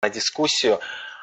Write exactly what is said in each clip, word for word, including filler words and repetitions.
на дискуссию,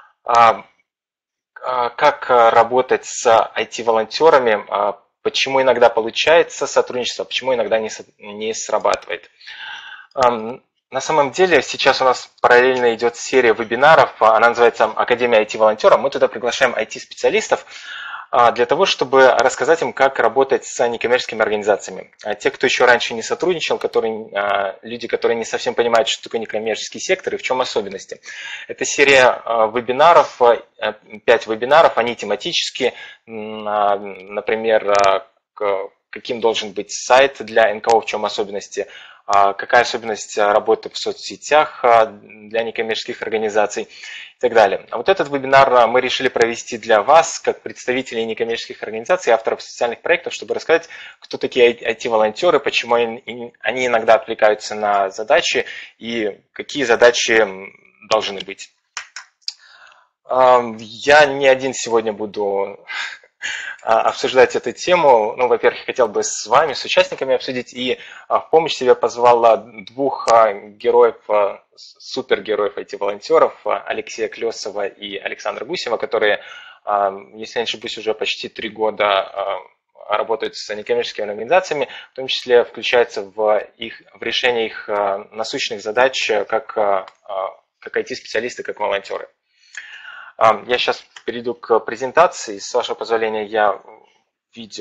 как работать с ай ти-волонтерами, почему иногда получается сотрудничество, почему иногда не срабатывает. На самом деле сейчас у нас параллельно идет серия вебинаров, она называется «Академия ай ти-волонтера». Мы туда приглашаем ай ти-специалистов для того, чтобы рассказать им, как работать с некоммерческими организациями. Те, кто еще раньше не сотрудничал, которые, люди, которые не совсем понимают, что такое некоммерческий сектор и в чем особенности. Это серия вебинаров, пять вебинаров, они тематические, например, каким должен быть сайт для эн ка о, в чем особенности, какая особенность работы в соцсетях для некоммерческих организаций и так далее. А вот этот вебинар мы решили провести для вас, как представителей некоммерческих организаций, авторов социальных проектов, чтобы рассказать, кто такие ай ти-волонтеры, почему они иногда отвлекаются на задачи и какие задачи должны быть. Я не один сегодня буду обсуждать эту тему. Ну, во-первых, хотел бы с вами, с участниками обсудить, и в помощь себе позвала двух героев, супергероев ай ти-волонтеров, Алексея Клесова и Александра Гусева, которые, если я не ошибусь, уже почти три года работают с некоммерческими организациями, в том числе включаются в, их, в решение их насущных задач как, как ай ти-специалисты, как волонтеры. Я сейчас перейду к презентации. С вашего позволения я видео.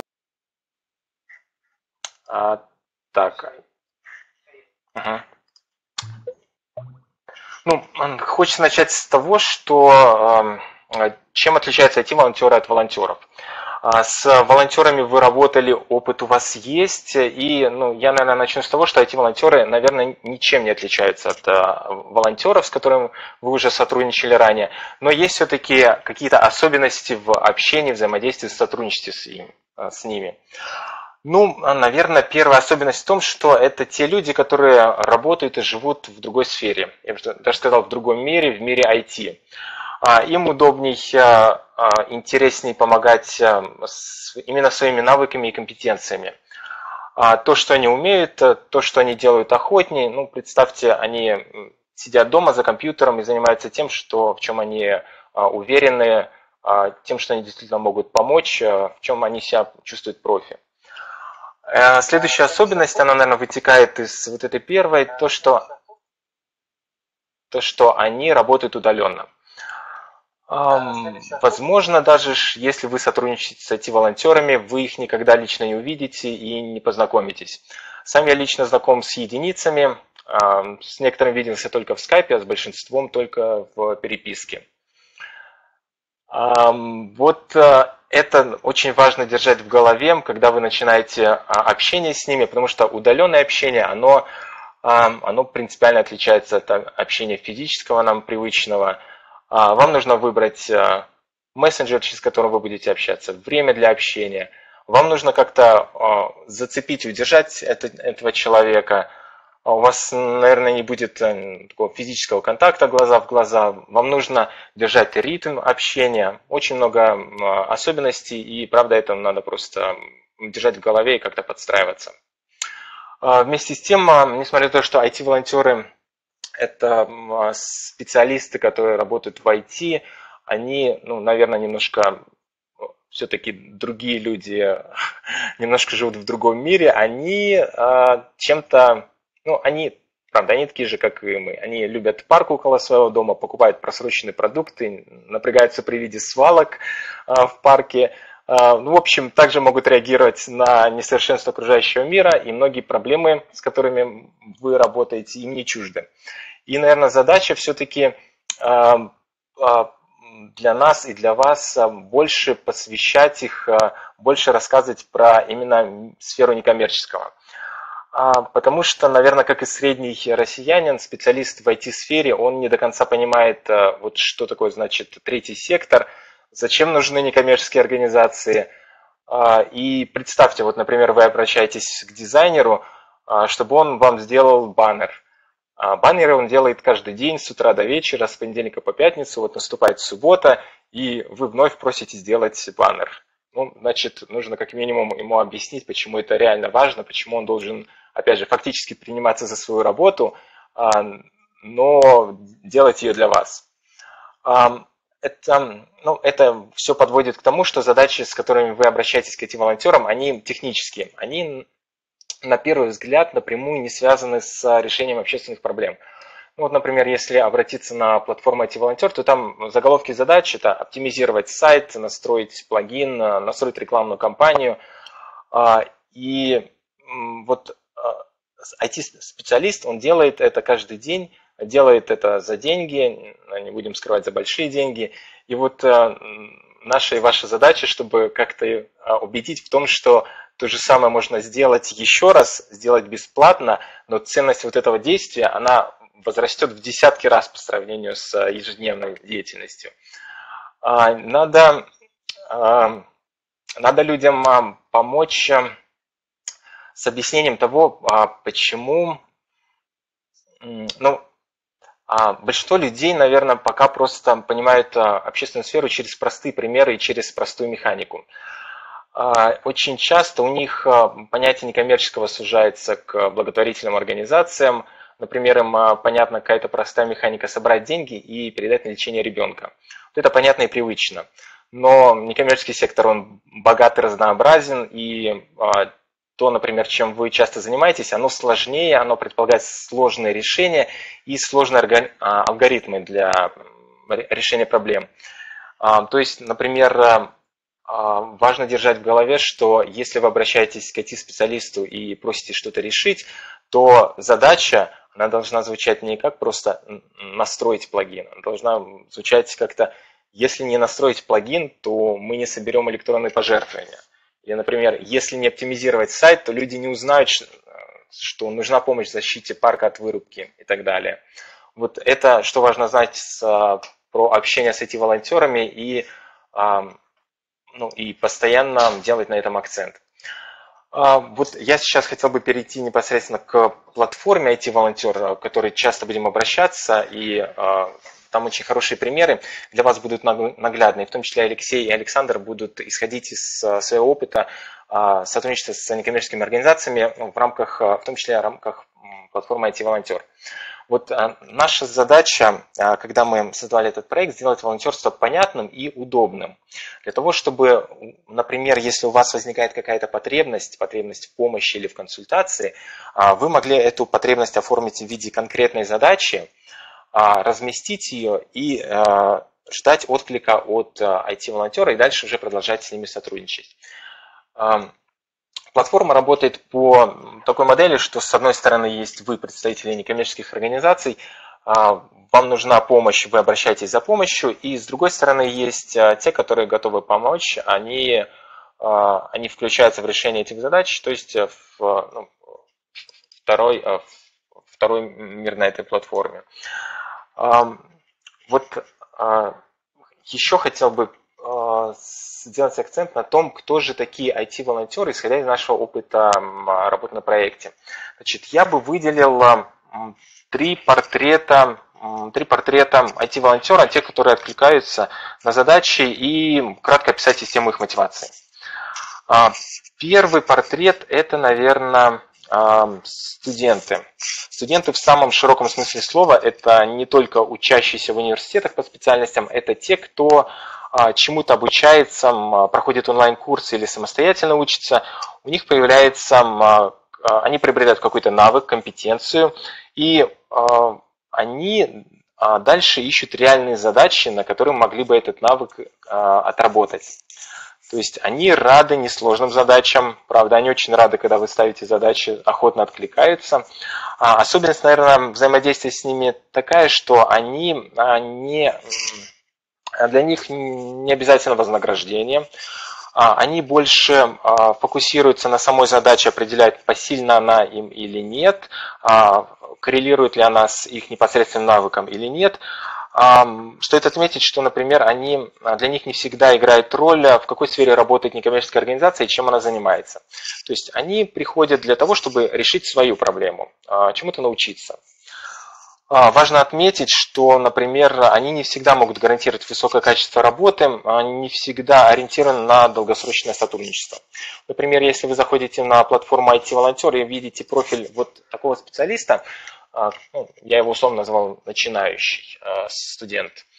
А, так. Угу. Ну, хочется начать с того, что чем отличаются ай ти-волонтеры от волонтеров. С волонтерами вы работали, опыт у вас есть, и ну, я, наверное, начну с того, что ай ти-волонтеры, наверное, ничем не отличаются от волонтеров, с которыми вы уже сотрудничали ранее, но есть все-таки какие-то особенности в общении, взаимодействии, сотрудничестве с, им, с ними. Ну, наверное, первая особенность в том, что это те люди, которые работают и живут в другой сфере, я бы даже сказал, в другом мире, в мире ай ти. Им удобней, интересней помогать именно своими навыками и компетенциями. То, что они умеют, то, что они делают охотнее, ну, представьте, они сидят дома за компьютером и занимаются тем, что, в чем они уверены, тем, что они действительно могут помочь, в чем они себя чувствуют профи. Следующая особенность, она, наверное, вытекает из вот этой первой, то, что, то, что они работают удаленно. Возможно, даже если вы сотрудничаете с ай ти-волонтерами, вы их никогда лично не увидите и не познакомитесь. Сам я лично знаком с единицами, с некоторыми виделся только в скайпе, а с большинством только в переписке. Вот это очень важно держать в голове, когда вы начинаете общение с ними, потому что удаленное общение, оно, оно принципиально отличается от общения физического, нам привычного. Вам нужно выбрать мессенджер, через который вы будете общаться, время для общения. Вам нужно как-то зацепить, удержать этого человека. У вас, наверное, не будет такого физического контакта глаза в глаза. Вам нужно держать ритм общения. Очень много особенностей, и, правда, это надо просто держать в голове и как-то подстраиваться. Вместе с тем, несмотря на то, что ай ти-волонтеры это специалисты, которые работают в ай ти, они, ну, наверное, немножко все-таки другие люди, немножко живут в другом мире, они чем-то, ну, они, правда, они такие же, как и мы. Они любят парк около своего дома, покупают просроченные продукты, напрягаются при виде свалок в парке. Ну, в общем, также могут реагировать на несовершенство окружающего мира, и многие проблемы, с которыми вы работаете, им не чужды. И, наверное, задача все-таки для нас и для вас больше посвящать их, больше рассказывать про именно сферу некоммерческого. Потому что, наверное, как и средний россиянин, специалист в ай ти-сфере, он не до конца понимает, вот что такое значит третий сектор, зачем нужны некоммерческие организации. И представьте, вот, например, вы обращаетесь к дизайнеру, чтобы он вам сделал баннер. Баннеры он делает каждый день с утра до вечера, с понедельника по пятницу, вот наступает суббота, и вы вновь просите сделать баннер. Ну, значит, нужно как минимум ему объяснить, почему это реально важно, почему он должен, опять же, фактически приниматься за свою работу, но делать ее для вас. Это, ну, это все подводит к тому, что задачи, с которыми вы обращаетесь к ай ти-волонтерам, они технические. Они, на первый взгляд, напрямую не связаны с решением общественных проблем. Ну, вот, например, если обратиться на платформу ай ти-волонтер, то там заголовки задач – это оптимизировать сайт, настроить плагин, настроить рекламную кампанию. И вот ай ти-специалист, он делает это каждый день, делает это за деньги, не будем скрывать, за большие деньги. И вот наша и ваша задача, чтобы как-то убедить в том, что то же самое можно сделать еще раз, сделать бесплатно, но ценность вот этого действия, она возрастет в десятки раз по сравнению с ежедневной деятельностью. Надо, надо людям помочь с объяснением того, почему, ну, большинство людей, наверное, пока просто понимают общественную сферу через простые примеры и через простую механику. Очень часто у них понятие некоммерческого сужается к благотворительным организациям. Например, им понятна какая-то простая механика собрать деньги и передать на лечение ребенка. Вот это понятно и привычно. Но некоммерческий сектор, он богат и разнообразен, и то, например, чем вы часто занимаетесь, оно сложнее, оно предполагает сложные решения и сложные алгоритмы для решения проблем. То есть, например, важно держать в голове, что если вы обращаетесь к ай ти-специалисту и просите что-то решить, то задача, она должна звучать не как просто настроить плагин, она должна звучать как-то, если не настроить плагин, то мы не соберем электронные пожертвования. Или, например, если не оптимизировать сайт, то люди не узнают, что нужна помощь в защите парка от вырубки и так далее. Вот это, что важно знать с, про общение с ай ти-волонтерами и, ну, и постоянно делать на этом акцент. Вот я сейчас хотел бы перейти непосредственно к платформе ай ти-волонтер, к которой часто будем обращаться, и там очень хорошие примеры для вас будут наглядные, в том числе Алексей и Александр будут исходить из своего опыта сотрудничества с некоммерческими организациями в рамках, в том числе в рамках платформы ай ти-волонтер. Вот наша задача, когда мы создавали этот проект, сделать волонтерство понятным и удобным. Для того, чтобы, например, если у вас возникает какая-то потребность, потребность в помощи или в консультации, вы могли эту потребность оформить в виде конкретной задачи, разместить ее и ждать отклика от ай ти-волонтера и дальше уже продолжать с ними сотрудничать. Платформа работает по такой модели, что с одной стороны есть вы, представители некоммерческих организаций, вам нужна помощь, вы обращаетесь за помощью, и с другой стороны есть те, которые готовы помочь, они, они включаются в решение этих задач, то есть в, ну, второй, второй мир на этой платформе. Вот еще хотел бы сделать акцент на том, кто же такие ай ти-волонтеры, исходя из нашего опыта работы на проекте. Значит, я бы выделил три портрета, три портрета ай ти-волонтера, те, которые откликаются на задачи, и кратко описать систему их мотивации. Первый портрет – это, наверное, студенты. Студенты в самом широком смысле слова – это не только учащиеся в университетах по специальностям, это те, кто чему-то обучается, проходит онлайн-курсы или самостоятельно учится, у них появляется, они приобретают какой-то навык, компетенцию, и они дальше ищут реальные задачи, на которые могли бы этот навык отработать. То есть они рады несложным задачам, правда, они очень рады, когда вы ставите задачи, охотно откликаются. Особенность, наверное, взаимодействия с ними такая, что они не... Для них не обязательно вознаграждение. Они больше фокусируются на самой задаче, определяют, посильна она им или нет, коррелирует ли она с их непосредственным навыком или нет. Стоит отметить, что, например, они, для них не всегда играет роль, в какой сфере работает некоммерческая организация и чем она занимается. То есть они приходят для того, чтобы решить свою проблему, чему-то научиться. Важно отметить, что, например, они не всегда могут гарантировать высокое качество работы, они не всегда ориентированы на долгосрочное сотрудничество. Например, если вы заходите на платформу ай ти-волонтер и видите профиль вот такого специалиста, ну, я его условно назвал начинающий студент,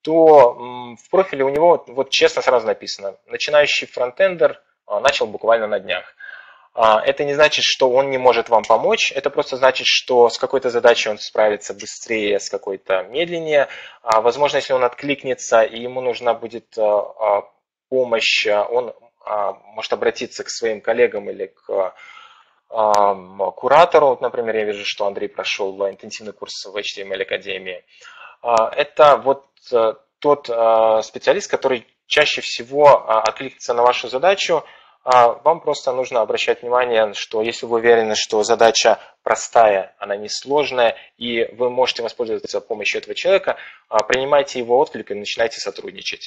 то в профиле у него, вот честно сразу написано, начинающий фронтендер начал буквально на днях. Это не значит, что он не может вам помочь, это просто значит, что с какой-то задачей он справится быстрее, с какой-то медленнее. Возможно, если он откликнется и ему нужна будет помощь, он может обратиться к своим коллегам или к куратору. Например, я вижу, что Андрей прошел интенсивный курс в эйч ти эм эль Академии. Это вот тот специалист, который чаще всего откликнется на вашу задачу. Вам просто нужно обращать внимание, что если вы уверены, что задача простая, она не сложная, и вы можете воспользоваться помощью этого человека, принимайте его отклик и начинайте сотрудничать.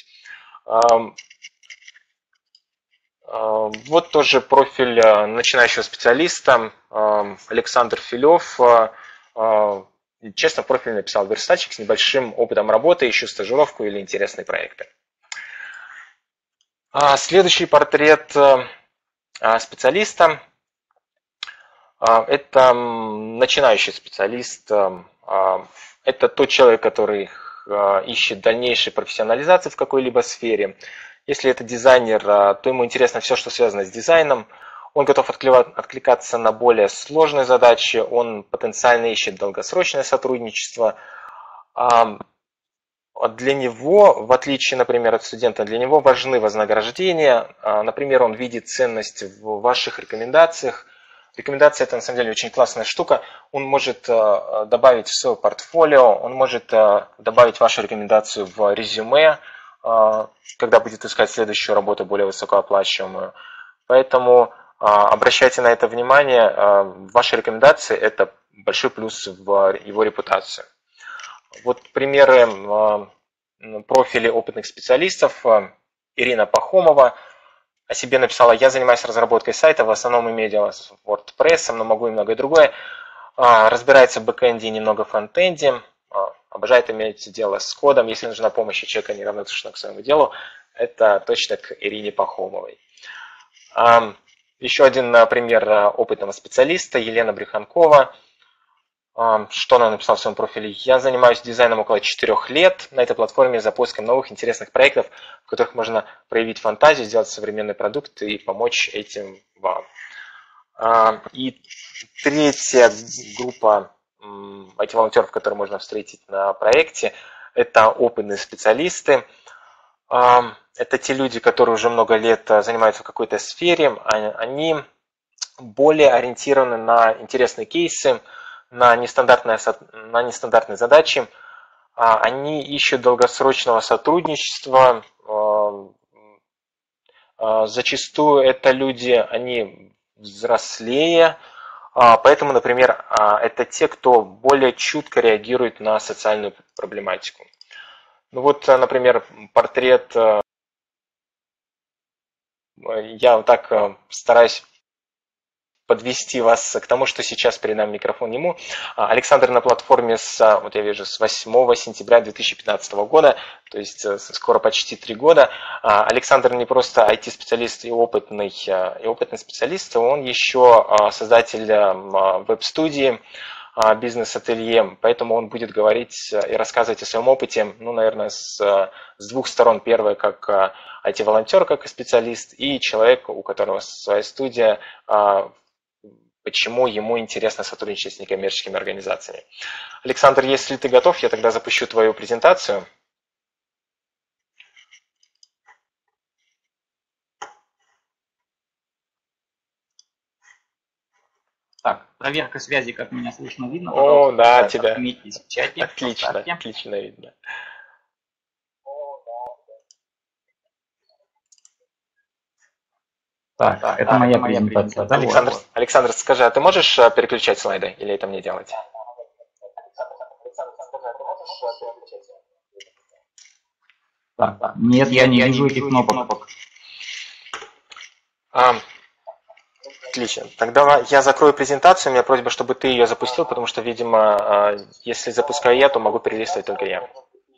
Вот тоже профиль начинающего специалиста Александр Филев. Честно, профиль написал верстальщик с небольшим опытом работы, ищу стажировку или интересные проекты. Следующий портрет специалиста – это начинающий специалист. Это тот человек, который ищет дальнейшей профессионализации в какой-либо сфере. Если это дизайнер, то ему интересно все, что связано с дизайном. Он готов откликаться на более сложные задачи, он потенциально ищет долгосрочное сотрудничество. Для него, в отличие, например, от студента, для него важны вознаграждения. Например, он видит ценность в ваших рекомендациях. Рекомендация – это на самом деле очень классная штука. Он может добавить в свое портфолио, он может добавить вашу рекомендацию в резюме, когда будет искать следующую работу, более высокооплачиваемую. Поэтому обращайте на это внимание. Ваши рекомендации – это большой плюс в его репутацию. Вот примеры профилей опытных специалистов. Ирина Пахомова о себе написала: я занимаюсь разработкой сайта, в основном имею дело с WordPress, но могу и многое другое. Разбирается в бэкэнде и немного в фронтенде. Обожает иметь дело с кодом. Если нужна помощь у человека неравнодушного к своему делу, это точно к Ирине Пахомовой. Еще один пример опытного специалиста Елена Брюханкова. Что она написала в своем профиле? Я занимаюсь дизайном около четырех лет. На этой платформе за поиском новых интересных проектов, в которых можно проявить фантазию, сделать современный продукт и помочь этим вам. И третья группа ай ти-волонтеров, которые можно встретить на проекте, это опытные специалисты. Это те люди, которые уже много лет занимаются в какой-то сфере. Они более ориентированы на интересные кейсы, на нестандартные, на нестандартные задачи. Они ищут долгосрочного сотрудничества. Зачастую это люди, они взрослее. Поэтому, например, это те, кто более чутко реагирует на социальную проблематику. Ну вот, например, портрет, я вот так стараюсь подвести вас к тому, что сейчас передам микрофон ему. Александр на платформе с, вот я вижу, с восьмого сентября две тысячи пятнадцатого года, то есть скоро почти три года. Александр не просто ай ти-специалист и опытный, и опытный специалист, он еще создатель веб-студии, бизнес-ателье, поэтому он будет говорить и рассказывать о своем опыте, ну, наверное, с, с двух сторон. Первое, как ай ти-волонтер, как и специалист, и человек, у которого своя студия, почему ему интересно сотрудничать с некоммерческими организациями. Александр, если ты готов, я тогда запущу твою презентацию. Так, проверка связи, как меня слышно, видно. О, да, тебя. Отметьтесь в чате. Отлично, поставьте. Отлично видно. Так, так, это, а, моя, это моя презентация. презентация. Александр, Александр, скажи, а ты можешь переключать слайды или это мне делать? Так, так. Нет, я не я вижу этих кнопок. кнопок. А, отлично. Тогда я закрою презентацию. У меня просьба, чтобы ты ее запустил, потому что, видимо, если запускаю я, то могу перелистывать только я.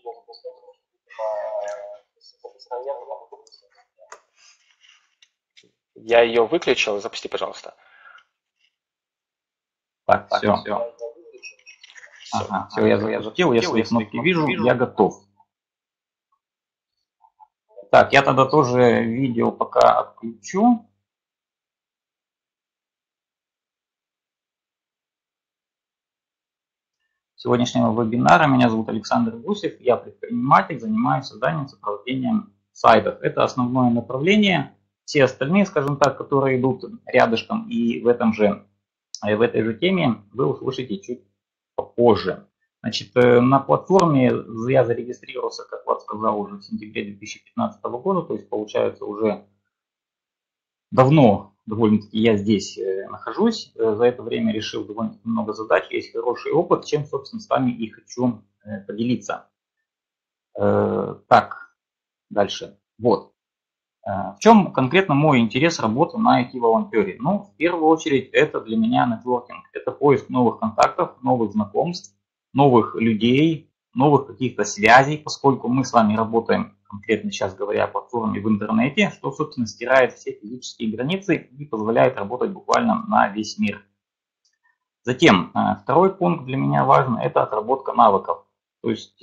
Я ее выключил. Запусти, пожалуйста. Так, все. Все, ага, все я запустил. Если кнопки вижу, я готов. Так, я тогда тоже видео пока отключу. Сегодняшнего вебинара. Меня зовут Александр Гусев. Я предприниматель, занимаюсь созданием и сопровождением сайтов. Это основное направление. Все остальные, скажем так, которые идут рядышком и в, этом же, в этой же теме, вы услышите чуть попозже. Значит, на платформе я зарегистрировался, как Влад сказал, уже в сентябре две тысячи пятнадцатого года, то есть получается уже давно довольно-таки я здесь нахожусь. За это время решил довольно-таки много задач, есть хороший опыт, чем, собственно, с вами и хочу поделиться. Так, дальше. Вот. В чем конкретно мой интерес работы на ай ти-волонтере? Ну, в первую очередь, это для меня нетворкинг. Это поиск новых контактов, новых знакомств, новых людей, новых каких-то связей, поскольку мы с вами работаем, конкретно сейчас говоря о платформе в интернете, что, собственно, стирает все физические границы и позволяет работать буквально на весь мир. Затем, второй пункт для меня важный, это отработка навыков. То есть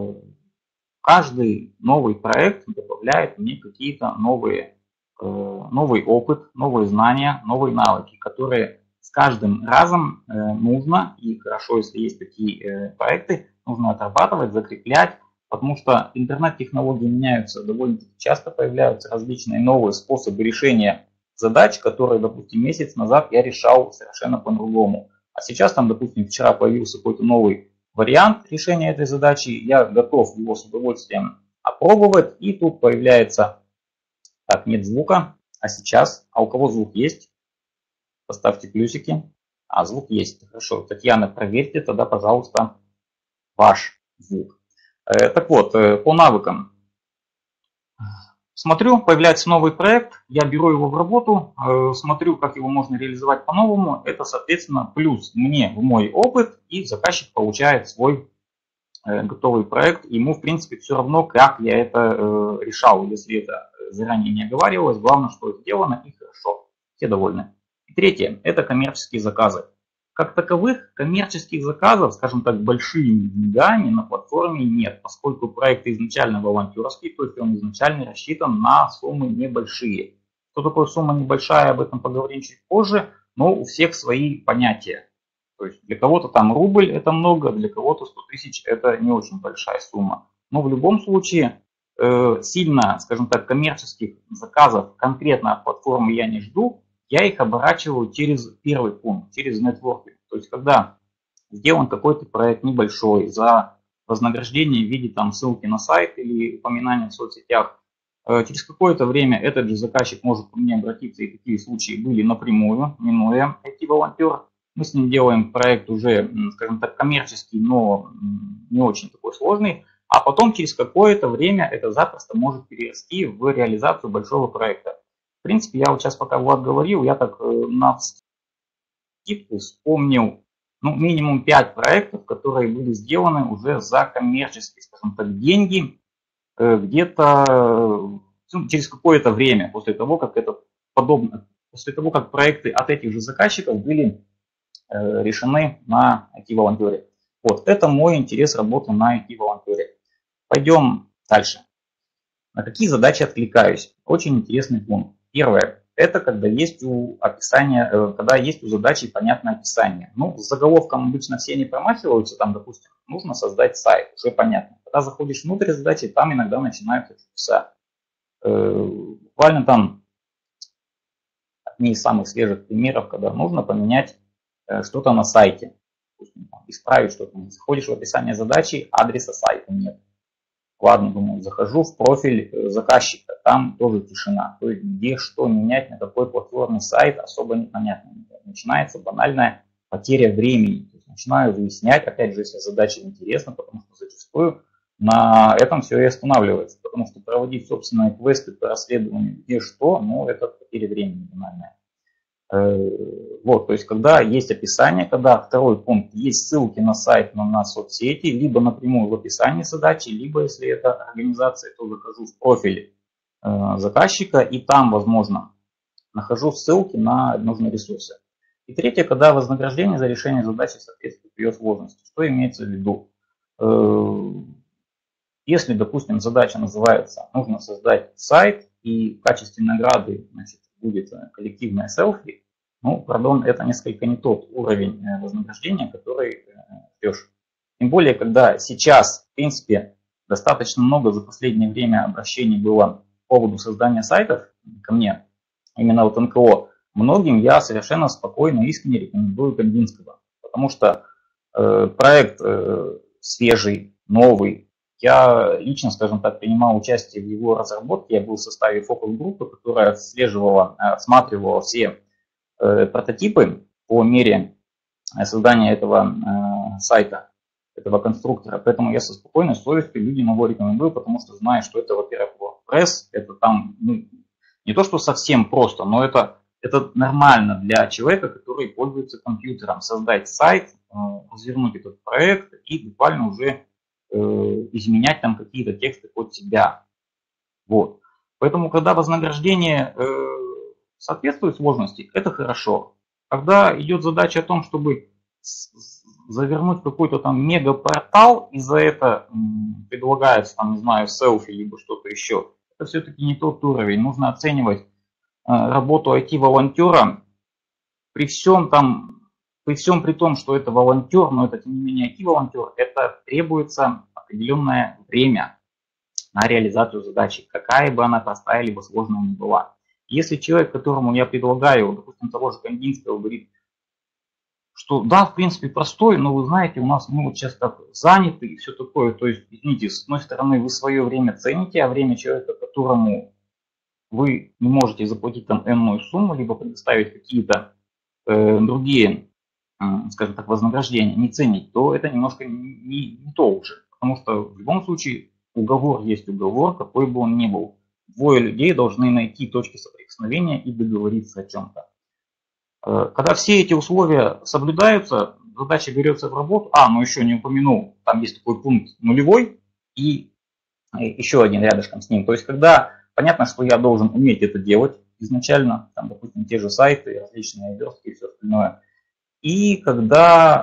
каждый новый проект добавляет мне какие-то новые, новый опыт, новые знания, новые навыки, которые с каждым разом нужно, и хорошо, если есть такие проекты, нужно отрабатывать, закреплять, потому что интернет-технологии меняются довольно часто, появляются различные новые способы решения задач, которые, допустим, месяц назад я решал совершенно по-другому. А сейчас там, допустим, вчера появился какой-то новый вариант решения этой задачи, я готов его с удовольствием опробовать, и тут появляется, так, нет звука, а сейчас, а у кого звук есть? Поставьте плюсики. А, звук есть, хорошо. Татьяна, проверьте тогда, пожалуйста, ваш звук. Так вот, по навыкам. Смотрю, появляется новый проект, я беру его в работу, смотрю, как его можно реализовать по-новому. Это, соответственно, плюс мне в мой опыт, и заказчик получает свой готовый проект. Ему, в принципе, все равно, как я это решал, если это заранее не оговаривалось. Главное, что сделано и хорошо. Все довольны. И третье, это коммерческие заказы. Как таковых коммерческих заказов, скажем так, большими деньгами на платформе нет, поскольку проект изначально волонтерский, то есть он изначально рассчитан на суммы небольшие. Что такое сумма небольшая, об этом поговорим чуть позже, но у всех свои понятия. То есть для кого-то там рубль это много, для кого-то сто тысяч это не очень большая сумма. Но в любом случае э, сильно, скажем так, коммерческих заказов конкретно от платформы я не жду. Я их оборачиваю через первый пункт, через нетворкинг. То есть, когда сделан какой-то проект небольшой за вознаграждение в виде там, ссылки на сайт или упоминания в соцсетях, через какое-то время этот же заказчик может ко мне обратиться, и такие случаи были напрямую, минуя ай ти-волонтер. Мы с ним делаем проект уже, скажем так, коммерческий, но не очень такой сложный. А потом через какое-то время это запросто может перерасти в реализацию большого проекта. В принципе, я вот сейчас, пока Влад говорил, я так на скидку вспомнил ну, минимум пять проектов, которые были сделаны уже за коммерческие, скажем так, деньги, где-то ну, через какое-то время, после того, как это подобно, после того, как проекты от этих же заказчиков были решены на ай ти-волонтере. Вот, это мой интерес работы на ай ти-волонтере. Пойдем дальше. На какие задачи откликаюсь? Очень интересный пункт. Первое, это когда есть у описания, когда есть у задачи понятное описание. Ну, с заголовком обычно все не промахиваются, там, допустим, нужно создать сайт, уже понятно. Когда заходишь внутрь задачи, там иногда начинаются чудеса. Буквально там одни из самых свежих примеров, когда нужно поменять что-то на сайте, допустим, там, исправить что-то. Заходишь в описание задачи, адреса сайта нет. Ладно, думаю, захожу в профиль заказчика, там тоже тишина. То есть где что менять, на какой платформе сайт, особо непонятно. Начинается банальная потеря времени. То есть начинаю выяснять, опять же, если задача интересна, потому что зачастую на этом все и останавливается. Потому что проводить собственные квесты по расследованию где что, ну это потеря времени банальная. Вот, то есть, когда есть описание, когда второй пункт, есть ссылки на сайт, на, на соцсети, либо напрямую в описании задачи, либо, если это организация, то захожу в профиль э, заказчика, и там, возможно, нахожу ссылки на нужные ресурсы. И третье, когда вознаграждение за решение задачи соответствует ее сложности. Что имеется в виду? Э, Если, допустим, задача называется «Нужно создать сайт», и в качестве награды, значит, будет коллективное селфи, ну, пардон, это несколько не тот уровень вознаграждения, который ждешь. Тем более, когда сейчас, в принципе, достаточно много за последнее время обращений было по поводу создания сайтов ко мне, именно от эн ка о, многим я совершенно спокойно, искренне рекомендую Кандинского, потому что э, проект э, свежий, новый. Я лично, скажем так, принимал участие в его разработке. Я был в составе фокус-группы, которая отслеживала, отсматривала все э, прототипы по мере создания этого э, сайта, этого конструктора. Поэтому я со спокойной совестью людям его рекомендую, потому что знаю, что это, во-первых, WordPress, это там ну, не то, что совсем просто, но это, это нормально для человека, который пользуется компьютером. Создать сайт, э, развернуть этот проект и буквально уже изменять там какие-то тексты под себя. Вот. Поэтому, когда вознаграждение э, соответствует сложности, это хорошо. Когда идет задача о том, чтобы завернуть какой-то там мегапортал, и за это м, предлагается, там, не знаю, селфи, либо что-то еще, это все-таки не тот уровень. Нужно оценивать э, работу ай ти-волонтера при всем там, При всем при том, что это волонтер, но это тем не менее ай ти-волонтер, это требуется определенное время на реализацию задачи, какая бы она простая либо сложная ни была. Если человек, которому я предлагаю, допустим, того же Кандинского, говорит, что да, в принципе, простой, но вы знаете, у нас мы вот сейчас так заняты и все такое, то есть, извините, с одной стороны, вы свое время цените, а время человека, которому вы не можете заплатить там энную сумму, либо предоставить какие-то э, другие, скажем так, вознаграждение не ценить, то это немножко не, не, не то уже. Потому что в любом случае уговор есть уговор, какой бы он ни был. Двое людей должны найти точки соприкосновения и договориться о чем-то. Когда все эти условия соблюдаются, задача берется в работу. А, ну еще не упомянул, там есть такой пункт нулевой и еще один рядышком с ним. То есть когда понятно, что я должен уметь это делать изначально, там, допустим, те же сайты, различные верстки и все остальное. И когда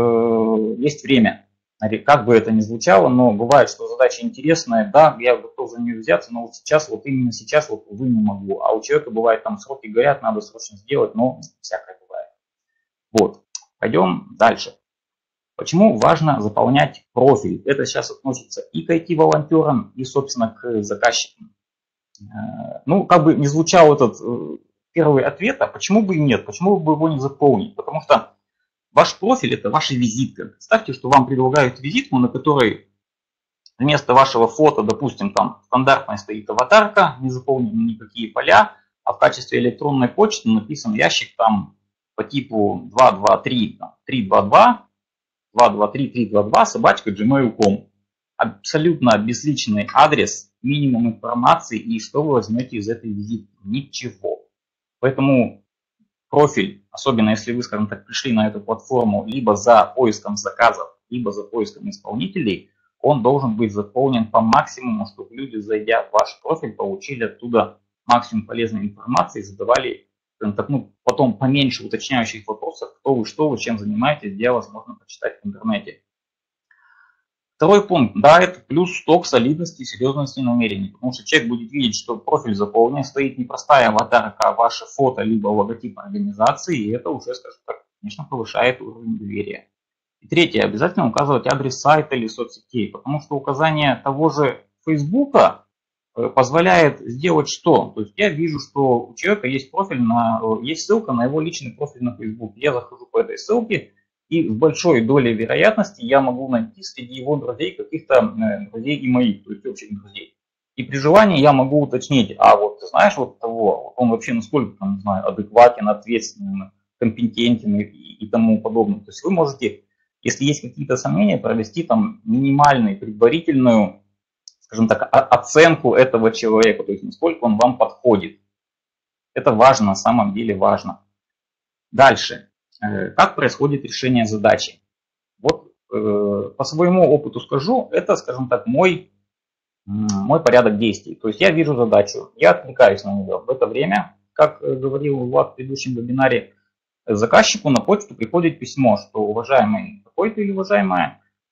э, есть время, как бы это ни звучало, но бывает, что задача интересная, да, я готов за нее взяться, но вот сейчас, вот именно сейчас, вот, увы, не могу. А у человека бывает, там сроки горят, надо срочно сделать, но всякое бывает. Вот, пойдем дальше. Почему важно заполнять профиль? Это сейчас относится и к ай ти-волонтерам, и, собственно, к заказчикам. Ну, как бы не звучал этот первый ответ, а почему бы и нет, почему бы его не заполнить? Потому что ваш профиль – это ваша визитка. Представьте, что вам предлагают визитку, на которой вместо вашего фото, допустим, там стандартная стоит аватарка, не заполнены никакие поля, а в качестве электронной почты написан ящик там по типу два два три три два два, два два три три два два, собачка джимейл точка ком. Абсолютно безличный адрес, минимум информации, и что вы возьмете из этой визитки? Ничего. Поэтому профиль, особенно если вы, скажем так, пришли на эту платформу либо за поиском заказов, либо за поиском исполнителей, он должен быть заполнен по максимуму, чтобы люди, зайдя в ваш профиль, получили оттуда максимум полезной информации, задавали, скажем так, ну, потом поменьше уточняющих вопросов, кто вы, что вы, чем занимаетесь, где возможно почитать в интернете. Второй пункт, да, это плюс сток солидности и серьезности намерений, потому что человек будет видеть, что профиль заполнен, стоит не простая аватарка, а ваше фото, либо логотип организации, и это уже, скажем так, конечно, повышает уровень доверия. И третье, обязательно указывать адрес сайта или соцсетей, потому что указание того же Фейсбука позволяет сделать что? То есть я вижу, что у человека есть профиль, на, есть ссылка на его личный профиль на Facebook, я захожу по этой ссылке, и с большой долей вероятности я могу найти среди его друзей каких-то друзей и моих, то есть общих друзей. И при желании я могу уточнить, а вот ты знаешь вот того, он вообще насколько, там, не знаю, адекватен, ответственен, компетентен и, и тому подобное. То есть вы можете, если есть какие-то сомнения, провести там минимальную, предварительную, скажем так, оценку этого человека, то есть насколько он вам подходит. Это важно, на самом деле важно. Дальше. Как происходит решение задачи? Вот э, по своему опыту скажу, это, скажем так, мой, мой порядок действий. То есть я вижу задачу, я отвлекаюсь на нее. В это время, как говорил Влад в предыдущем вебинаре, заказчику на почту приходит письмо, что уважаемый такой-то или уважаемая,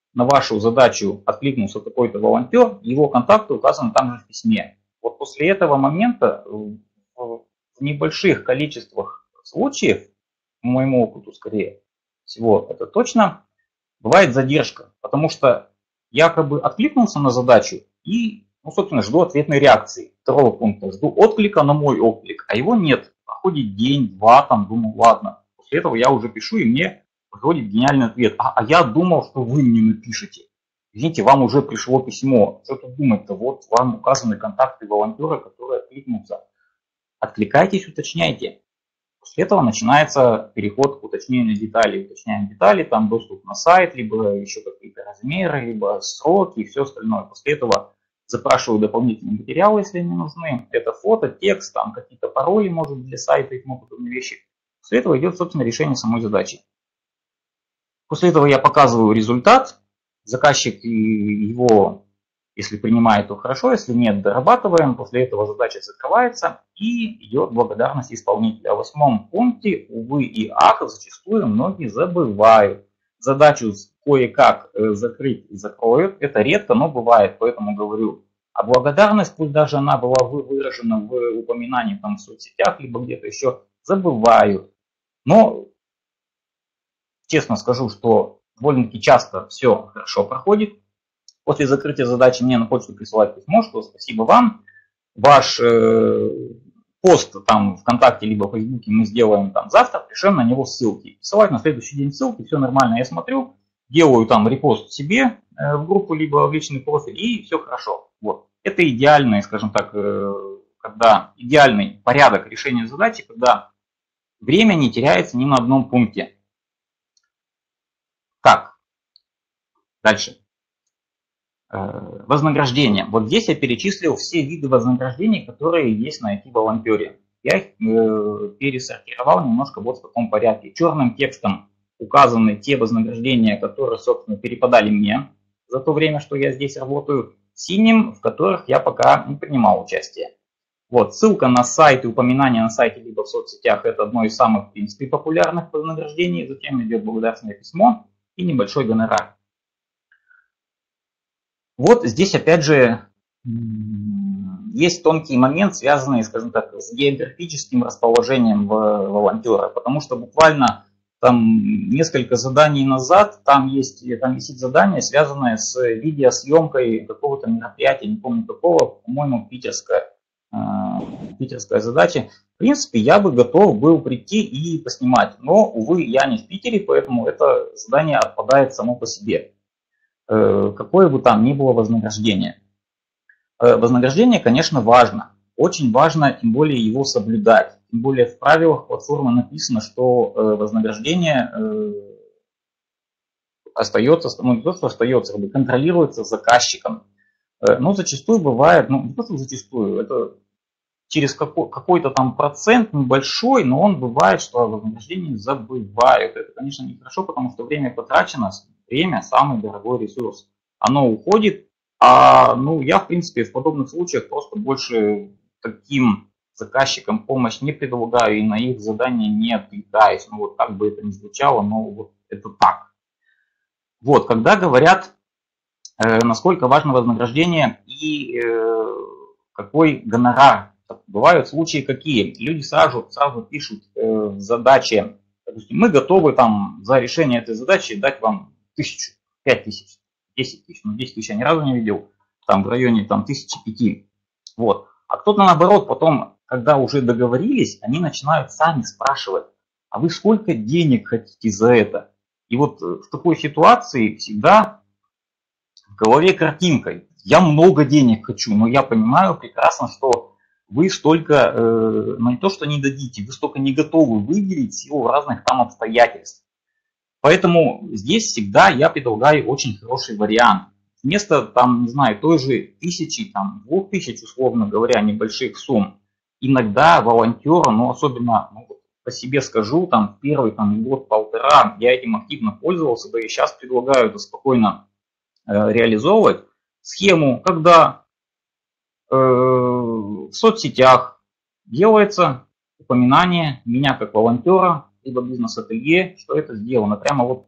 на вашу задачу откликнулся такой-то волонтер, его контакты указаны там же в письме. Вот после этого момента в небольших количествах случаев, по моему опыту скорее всего, это точно, бывает задержка, потому что якобы откликнулся на задачу и, ну, собственно, жду ответной реакции. Второго пункта, жду отклика на мой отклик, а его нет. Проходит день, два, там, думаю, ладно. После этого я уже пишу, и мне приходит гениальный ответ. А, а я думал, что вы мне напишете. Извините, вам уже пришло письмо. Что тут думать-то? Вот вам указаны контакты волонтера, который откликнулся. Откликайтесь, уточняйте. После этого начинается переход к уточнению деталей. Уточняем детали, там доступ на сайт, либо еще какие-то размеры, либо сроки и все остальное. После этого запрашиваю дополнительные материалы, если они нужны. Это фото, текст, там какие-то пароли, может, для сайта и тому подобные вещи. После этого идет, собственно, решение самой задачи. После этого я показываю результат. Заказчик его, если принимает, то хорошо, если нет, дорабатываем. После этого задача закрывается и идет благодарность исполнителя. В восьмом пункте, увы и ах, зачастую многие забывают. Задачу кое-как закрыть и закроют. Это редко, но бывает, поэтому говорю. А благодарность, пусть даже она была выражена в упоминании там, в соцсетях, либо где-то еще, забывают. Но честно скажу, что довольно-таки часто все хорошо проходит. После закрытия задачи мне на почту присылают письмо, что спасибо вам, ваш э, пост там ВКонтакте либо в Фейсбуке мы сделаем там завтра, пришлем на него ссылки. Присылают на следующий день ссылки, все нормально, я смотрю, делаю там репост себе э, в группу, либо в личный профиль, и все хорошо. Вот. Это идеальный, скажем так, э, когда идеальный порядок решения задачи, когда время не теряется ни на одном пункте. Так, дальше. Вознаграждение. Вот здесь я перечислил все виды вознаграждений, которые есть на ай ти-волонтере. Я их э, пересортировал немножко вот в таком порядке. Черным текстом указаны те вознаграждения, которые, собственно, перепадали мне за то время, что я здесь работаю. Синим, в которых я пока не принимал участие. Вот, ссылка на сайт и упоминание на сайте либо в соцсетях – это одно из самых, в принципе, популярных вознаграждений. Затем идет благодарственное письмо и небольшой гонорар. Вот здесь, опять же, есть тонкий момент, связанный, скажем так, с географическим расположением волонтера, потому что буквально там несколько заданий назад там есть, там висит задание, связанное с видеосъемкой какого-то мероприятия, не помню какого, по-моему, питерская, питерская задача. В принципе, я бы готов был прийти и поснимать, но, увы, я не в Питере, поэтому это задание отпадает само по себе. Какое бы там ни было вознаграждение. Вознаграждение, конечно, важно. Очень важно, тем более, его соблюдать. Тем более в правилах платформы написано, что вознаграждение остается, ну не то, что остается, как бы контролируется заказчиком. Но зачастую бывает, ну не то, что зачастую, это через какой-то там процент небольшой, но он бывает, что о вознаграждении забывают. Это, конечно, нехорошо, потому что время потрачено. Время – самый дорогой ресурс. Оно уходит, а ну, я, в принципе, в подобных случаях просто больше таким заказчикам помощь не предлагаю и на их задания не отвлекаюсь. Ну, вот как бы это ни звучало, но вот это так. Вот, когда говорят, э, насколько важно вознаграждение и э, какой гонорар. Бывают случаи какие? Люди сразу, сразу пишут э, в задаче, допустим, мы готовы там за решение этой задачи дать вам тысячу, пять тысяч, десять тысяч, ну десять тысяч я ни разу не видел, там в районе там тысячи пяти. Вот. А кто-то наоборот потом, когда уже договорились, они начинают сами спрашивать, а вы сколько денег хотите за это? И вот в такой ситуации всегда в голове картинка. Я много денег хочу, но я понимаю прекрасно, что вы столько, э, ну не то что не дадите, вы столько не готовы выделить в силу разных там обстоятельств. Поэтому здесь всегда я предлагаю очень хороший вариант. Вместо, там, не знаю, той же тысячи, там, двух тысяч, условно говоря, небольших сумм, иногда волонтеры, ну, особенно, ну, по себе скажу, там, в первый там, год-полтора я этим активно пользовался, да и сейчас предлагаю это спокойно э, реализовывать. Схему, когда э, в соцсетях делается упоминание меня как волонтера, либо бизнес-ателье, что это сделано. Прямо вот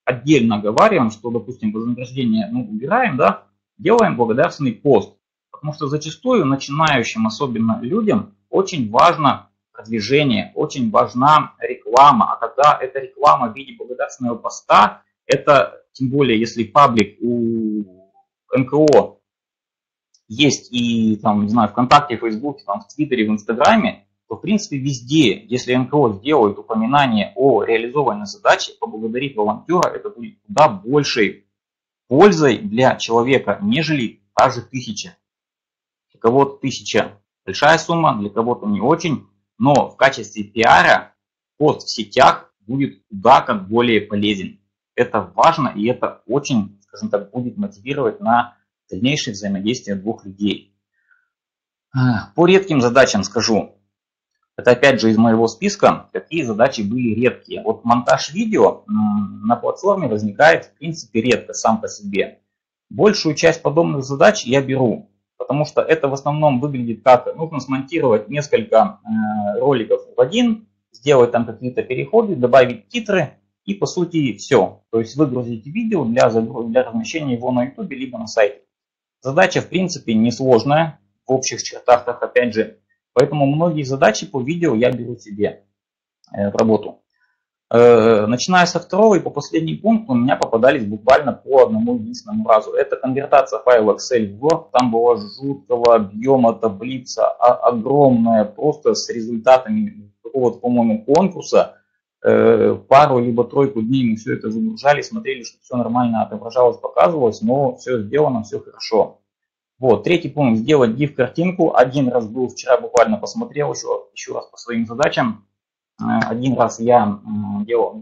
отдельно оговариваем, что, допустим, вознаграждение, ну, убираем, да, делаем благодарственный пост. Потому что зачастую начинающим, особенно людям, очень важно продвижение, очень важна реклама. А когда эта реклама в виде благодарственного поста, это, тем более, если паблик у эн ка о есть и, там, не знаю, ВКонтакте, в Фейсбуке, там, в Твиттере, в Инстаграме, то, в принципе, везде, если эн ка о сделает упоминание о реализованной задаче, поблагодарить волонтера, это будет куда большей пользой для человека, нежели та же тысяча. Для кого-то тысяча большая сумма, для кого-то не очень, но в качестве пиара пост в сетях будет куда как более полезен. Это важно, и это очень, скажем так, будет мотивировать на дальнейшее взаимодействие двух людей. По редким задачам скажу. Это опять же из моего списка, какие задачи были редкие. Вот монтаж видео на платформе возникает в принципе редко сам по себе. Большую часть подобных задач я беру, потому что это в основном выглядит как нужно смонтировать несколько роликов в один, сделать там какие-то переходы, добавить титры и по сути все. То есть выгрузить видео для, для размещения его на ютубе либо на сайте. Задача в принципе несложная в общих чертах, так опять же. Поэтому многие задачи по видео я беру себе в работу. Начиная со второго и по последний пункт у меня попадались буквально по одному единственному разу. Это конвертация файла Excel в Word. Там была жуткого объема таблица, огромная, просто с результатами какого-то, по-моему, конкурса. Пару либо тройку дней мы все это загружали, смотрели, что все нормально отображалось, показывалось, но все сделано, все хорошо. Вот, третий пункт, сделать гиф-картинку. Один раз был вчера, буквально посмотрел еще, еще раз по своим задачам. Один раз я делал.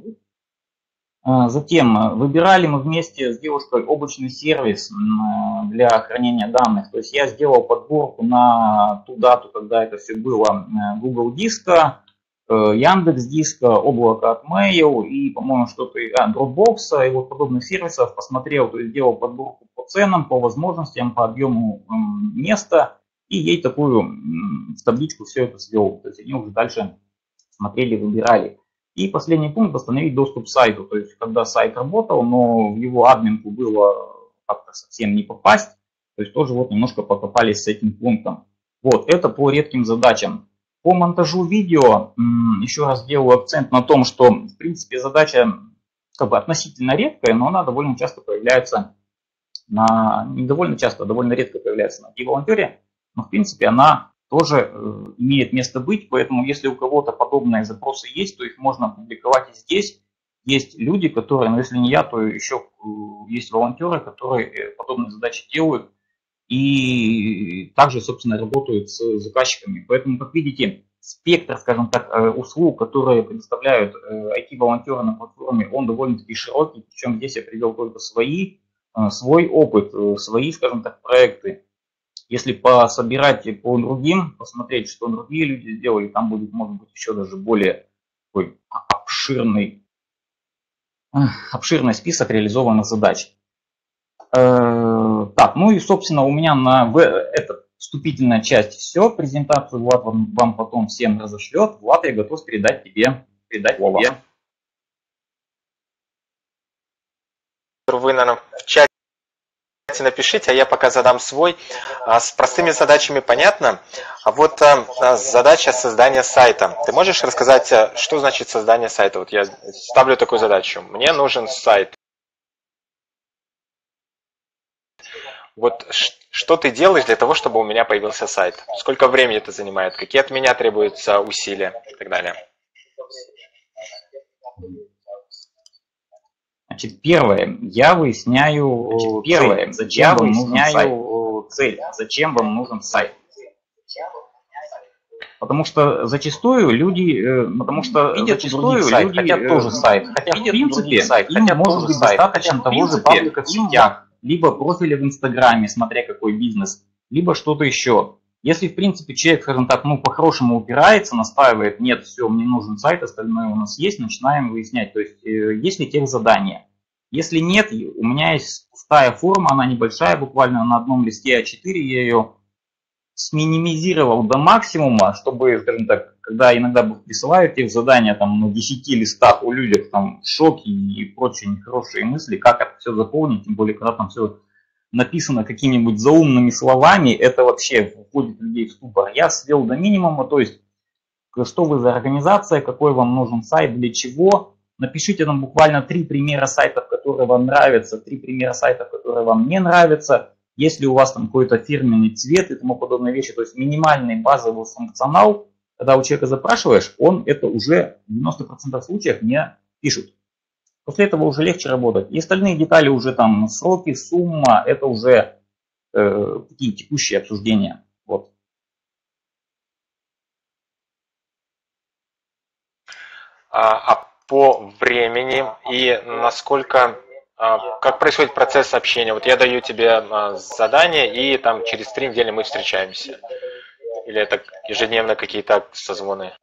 Затем выбирали мы вместе с девушкой облачный сервис для хранения данных. То есть я сделал подборку на ту дату, когда это все было, Google диска, Яндекс диска, облако от Mail и, по-моему, что-то, а, Dropbox и вот подобных сервисов. Посмотрел, то есть сделал подборку по ценам, по возможностям, по объему места и ей такую в табличку все это свел. То есть они уже дальше смотрели, выбирали. И последний пункт — восстановить доступ к сайту. То есть когда сайт работал, но в его админку было как-то совсем не попасть, то есть тоже вот немножко покопались с этим пунктом. Вот, это по редким задачам. По монтажу видео еще раз делаю акцент на том, что в принципе задача как бы относительно редкая, но она довольно часто появляется на, не довольно часто, а довольно редко появляется на e-волонтере, но в принципе она тоже имеет место быть, поэтому если у кого-то подобные запросы есть, то их можно публиковать и здесь. Есть люди, которые, ну если не я, то еще есть волонтеры, которые подобные задачи делают и также, собственно, работают с заказчиками. Поэтому, как видите, спектр, скажем так, услуг, которые предоставляют ай ти-волонтеры на платформе, он довольно-таки широкий, причем здесь я привел только свои, свой опыт, свои, скажем так, проекты. Если пособирать по другим, посмотреть, что другие люди сделали, там будет, может быть, еще даже более такой обширный, обширный список реализованных задач. Так, ну и, собственно, у меня на эта вступительная часть все. Презентацию Влад вам, вам потом всем разошлет. Влад, я готов передать тебе, передать тебе. Вы, наверное, в чате напишите, а я пока задам свой. С простыми задачами понятно. А вот задача создания сайта. Ты можешь рассказать, что значит создание сайта? Вот я ставлю такую задачу. Мне нужен сайт. Вот что ты делаешь для того, чтобы у меня появился сайт? Сколько времени это занимает? Какие от меня требуются усилия и так далее? Значит, первое, я выясняю, Значит, первое, цель. Зачем я вам выясняю цель, зачем вам нужен сайт. Потому что зачастую люди, потому что видят зачастую сайт, люди хотят тоже сайт, хотя в принципе сайт, им может быть сайт, достаточно того же паблика в сетях, либо профиля в Инстаграме, смотря какой бизнес, либо что-то еще. Если, в принципе, человек, скажем так, ну, по-хорошему упирается, настаивает, нет, все, мне нужен сайт, остальное у нас есть, начинаем выяснять, то есть, э, есть ли тех задания. Если нет, у меня есть пустая форма, она небольшая, буквально на одном листе а четыре, я ее сминимизировал до максимума, чтобы, скажем так, когда иногда присылают их задания там на десяти листах, у людей там шоки и прочие нехорошие мысли, как это все заполнить, тем более, когда там все написано какими-нибудь заумными словами, это вообще вводит людей в ступор. Я свел до минимума, то есть, что вы за организация, какой вам нужен сайт, для чего. Напишите там буквально три примера сайтов, которые вам нравятся, три примера сайтов, которые вам не нравятся. Если у вас там какой-то фирменный цвет и тому подобные вещи, то есть минимальный базовый функционал, когда у человека запрашиваешь, он это уже в девяноста процентах случаев не пишет. После этого уже легче работать. И остальные детали уже там сроки, сумма, это уже э, такие текущие обсуждения. Вот. А, а по времени и насколько, а, как происходит процесс общения? Вот я даю тебе а, задание, и там через три недели мы встречаемся. Или это ежедневно какие-то созвоны?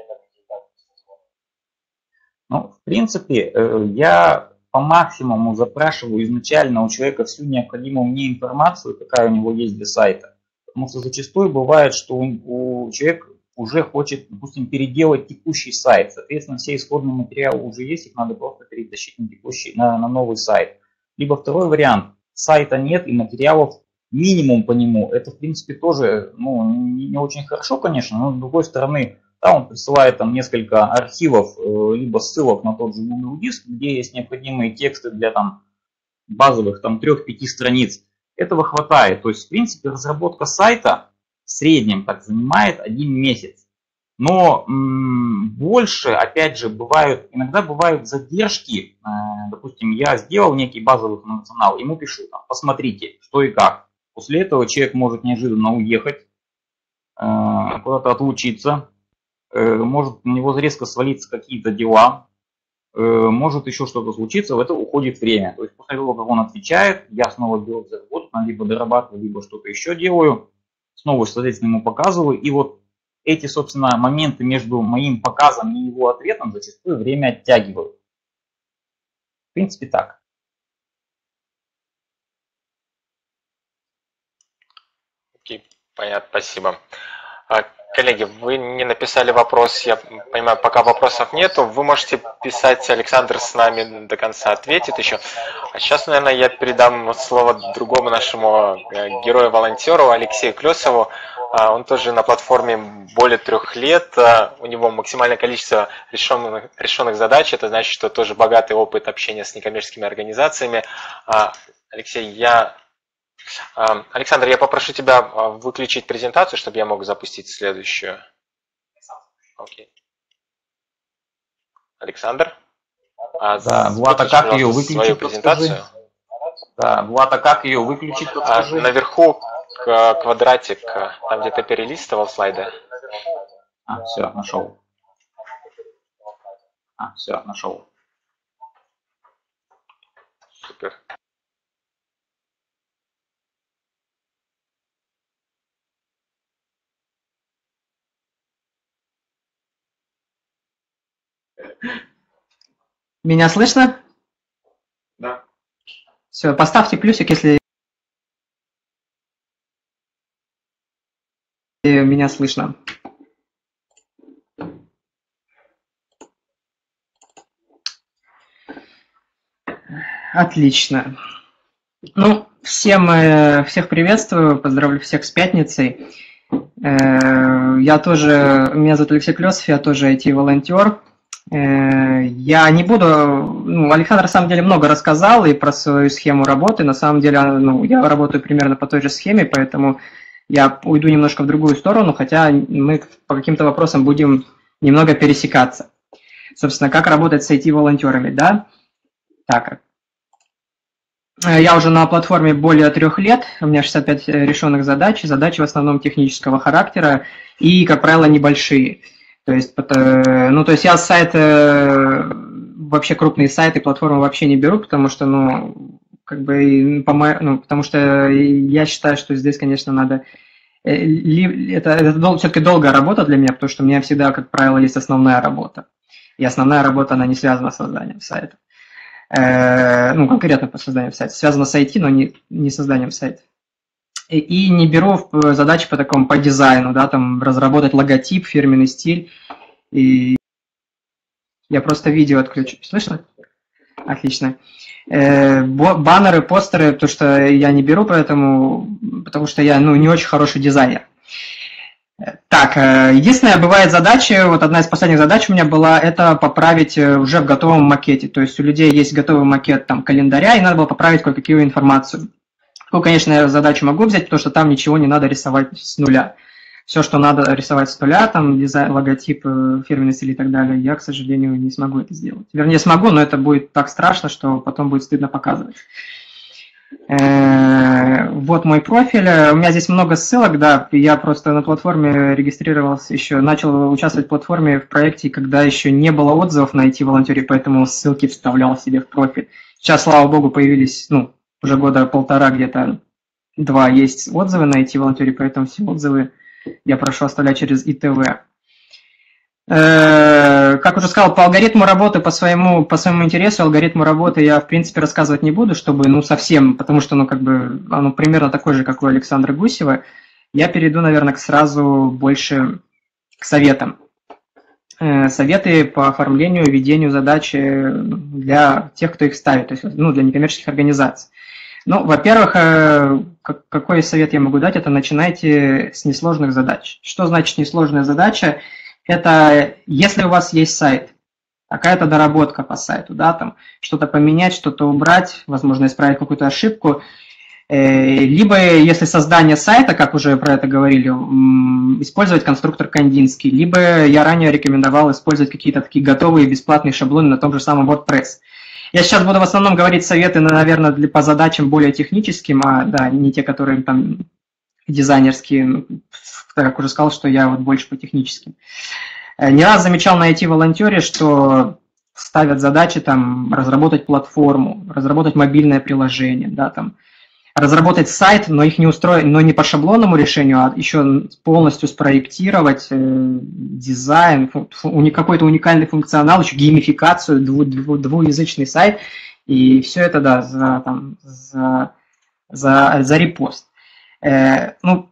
Ну, в принципе, я по максимуму запрашиваю изначально у человека всю необходимую мне информацию, какая у него есть для сайта. Потому что зачастую бывает, что у человека уже хочет, допустим, переделать текущий сайт. Соответственно, все исходные материалы уже есть, их надо просто перетащить на, текущий, на, на новый сайт. Либо второй вариант, сайта нет и материалов минимум по нему. Это, в принципе, тоже ну, не, не очень хорошо, конечно, но с другой стороны, да, он присылает там несколько архивов, либо ссылок на тот же Google диск, где есть необходимые тексты для там базовых там трех-пяти страниц. Этого хватает. То есть, в принципе, разработка сайта в среднем так занимает один месяц. Но м, больше, опять же, бывают, иногда бывают задержки. Э, допустим, я сделал некий базовый функционал, ему пишу, там, посмотрите, что и как. После этого человек может неожиданно уехать, э, куда-то отлучиться. Может на него резко свалиться какие-то дела, может еще что-то случиться, в это уходит время. То есть после того, как он отвечает, я снова беру за работу, либо дорабатываю, либо что-то еще делаю, снова, соответственно, ему показываю. И вот эти, собственно, моменты между моим показом и его ответом зачастую время оттягивают. В принципе, так. Окей, понятно, спасибо. Коллеги, вы не написали вопрос, я понимаю, пока вопросов нету. Вы можете писать, Александр с нами до конца ответит еще. А сейчас, наверное, я передам слово другому нашему герою-волонтеру, Алексею Клесову. Он тоже на платформе более трех лет. У него максимальное количество решенных, решенных задач. Это значит, что тоже богатый опыт общения с некоммерческими организациями. Алексей, я... Александр, я попрошу тебя выключить презентацию, чтобы я мог запустить следующую. Окей. Александр? Да, Влад, а как ее выключить? Свою презентацию? Да, Влад, а как ее выключить? А, наверху квадратик, там где ты перелистывал слайды. А, все, нашел. А, все, нашел. Супер. Меня слышно? Да. Все, поставьте плюсик, если меня слышно. Отлично. Ну, всем, всех приветствую, поздравляю всех с пятницей. Я тоже, меня зовут Алексей Клесов, я тоже ай ти-волонтер. Я не буду, ну, Александр на самом деле много рассказал и про свою схему работы. На самом деле, ну, я работаю примерно по той же схеме, поэтому я уйду немножко в другую сторону, хотя мы по каким-то вопросам будем немного пересекаться. Собственно, как работать с ай ти-волонтерами, да? Так. Я уже на платформе более трех лет, у меня шестьдесят пять решенных задач, задачи в основном технического характера и, как правило, небольшие. То есть, ну, то есть я с сайта, вообще крупные сайты, платформы вообще не беру, потому что, ну, как бы, по моему, ну, потому что я считаю, что здесь, конечно, надо, это, это все-таки долгая работа для меня, потому что у меня всегда, как правило, есть основная работа. И основная работа, она не связана с созданием сайта. Ну, конкретно по созданию сайта. Связана с ай ти, но не, не созданием сайта. и, и не беру задачи по такому, по дизайну, да, там разработать логотип, фирменный стиль. И я просто видео отключу. Слышно? Отлично. Э, баннеры, постеры, то что я не беру, поэтому, потому что я, ну, не очень хороший дизайнер. Так, единственная бывает задача, вот одна из последних задач у меня была, это поправить уже в готовом макете. То есть у людей есть готовый макет там календаря, и надо было поправить кое-какую информацию. Ну, конечно, я задачу могу взять, потому что там ничего не надо рисовать с нуля. Все, что надо рисовать с нуля, там дизайн, логотип, фирменный стиль и так далее, я, к сожалению, не смогу это сделать. Вернее, смогу, но это будет так страшно, что потом будет стыдно показывать. Вот мой профиль. У меня здесь много ссылок, да. Я просто на платформе регистрировался еще, начал участвовать в платформе в проекте, когда еще не было отзывов на ай ти-волонтере, поэтому ссылки вставлял себе в профиль. Сейчас, слава богу, появились, ну, уже года полтора, где-то два есть отзывы на ай ти-волонтере, поэтому все отзывы я прошу оставлять через ИТВ. Как уже сказал, по алгоритму работы, по своему, по своему интересу, алгоритму работы я, в принципе, рассказывать не буду, чтобы, ну, совсем, потому что, ну, как бы, оно примерно такое же, как у Александра Гусева. Я перейду, наверное, к сразу больше к советам. Советы по оформлению, ведению задачи для тех, кто их ставит, то есть, ну, для некоммерческих организаций. Ну, во-первых, какой совет я могу дать, это начинайте с несложных задач. Что значит несложная задача? Это если у вас есть сайт, какая-то доработка по сайту, да, там что-то поменять, что-то убрать, возможно, исправить какую-то ошибку, либо если создание сайта, как уже про это говорили, использовать конструктор Кандинский, либо я ранее рекомендовал использовать какие-то такие готовые бесплатные шаблоны на том же самом WordPress. Я сейчас буду в основном говорить советы, наверное, для, по задачам более техническим, а да, не те, которые там дизайнерские, как уже сказал, что я вот больше по техническим. Не раз замечал на ай ти-волонтере, что ставят задачи там разработать платформу, разработать мобильное приложение, да, там, разработать сайт, но их не устроить, но не по шаблонному решению, а еще полностью спроектировать э, дизайн, фу, какой-то уникальный функционал, еще геймификацию, дву, дву, двуязычный сайт, и все это, да, за, там, за, за, за репост. Э, ну,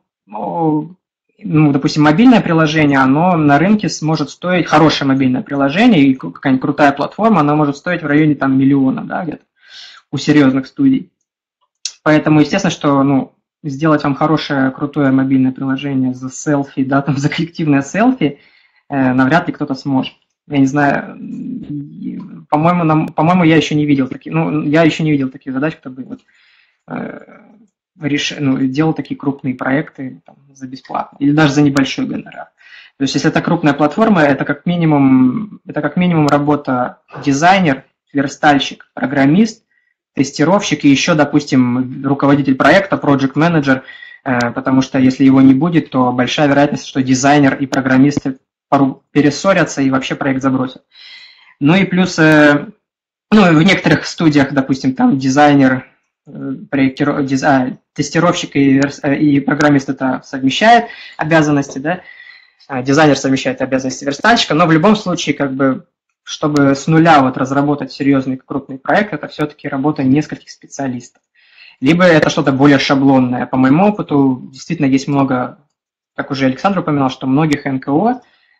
ну, допустим, мобильное приложение, оно на рынке сможет стоить, хорошее мобильное приложение и какая-нибудь крутая платформа, она может стоить в районе там миллиона, да, где-то у серьезных студий. Поэтому, естественно, что, ну, сделать вам хорошее, крутое мобильное приложение за селфи, да, там, за коллективное селфи, э, навряд ли кто-то сможет. Я не знаю, по-моему, нам, по-моему, я еще не видел такие, ну, я еще не видел таких задач, кто бы вот, э, реш, ну, делал такие крупные проекты там, за бесплатно или даже за небольшой гонорар. То есть, если это крупная платформа, это как минимум, это как минимум работа дизайнер, верстальщик, программист, тестировщик и еще, допустим, руководитель проекта, project manager, потому что если его не будет, то большая вероятность, что дизайнер и программисты перессорятся и вообще проект забросят. Ну и плюс, ну, в некоторых студиях, допустим, там дизайнер, проектир... дизайн, тестировщик и, и программист это совмещает обязанности, да, дизайнер совмещает обязанности верстальщика, но в любом случае, как бы, чтобы с нуля вот разработать серьезный крупный проект, это все-таки работа нескольких специалистов. Либо это что-то более шаблонное. По моему опыту действительно есть много, как уже Александр упоминал, что многих эн ка о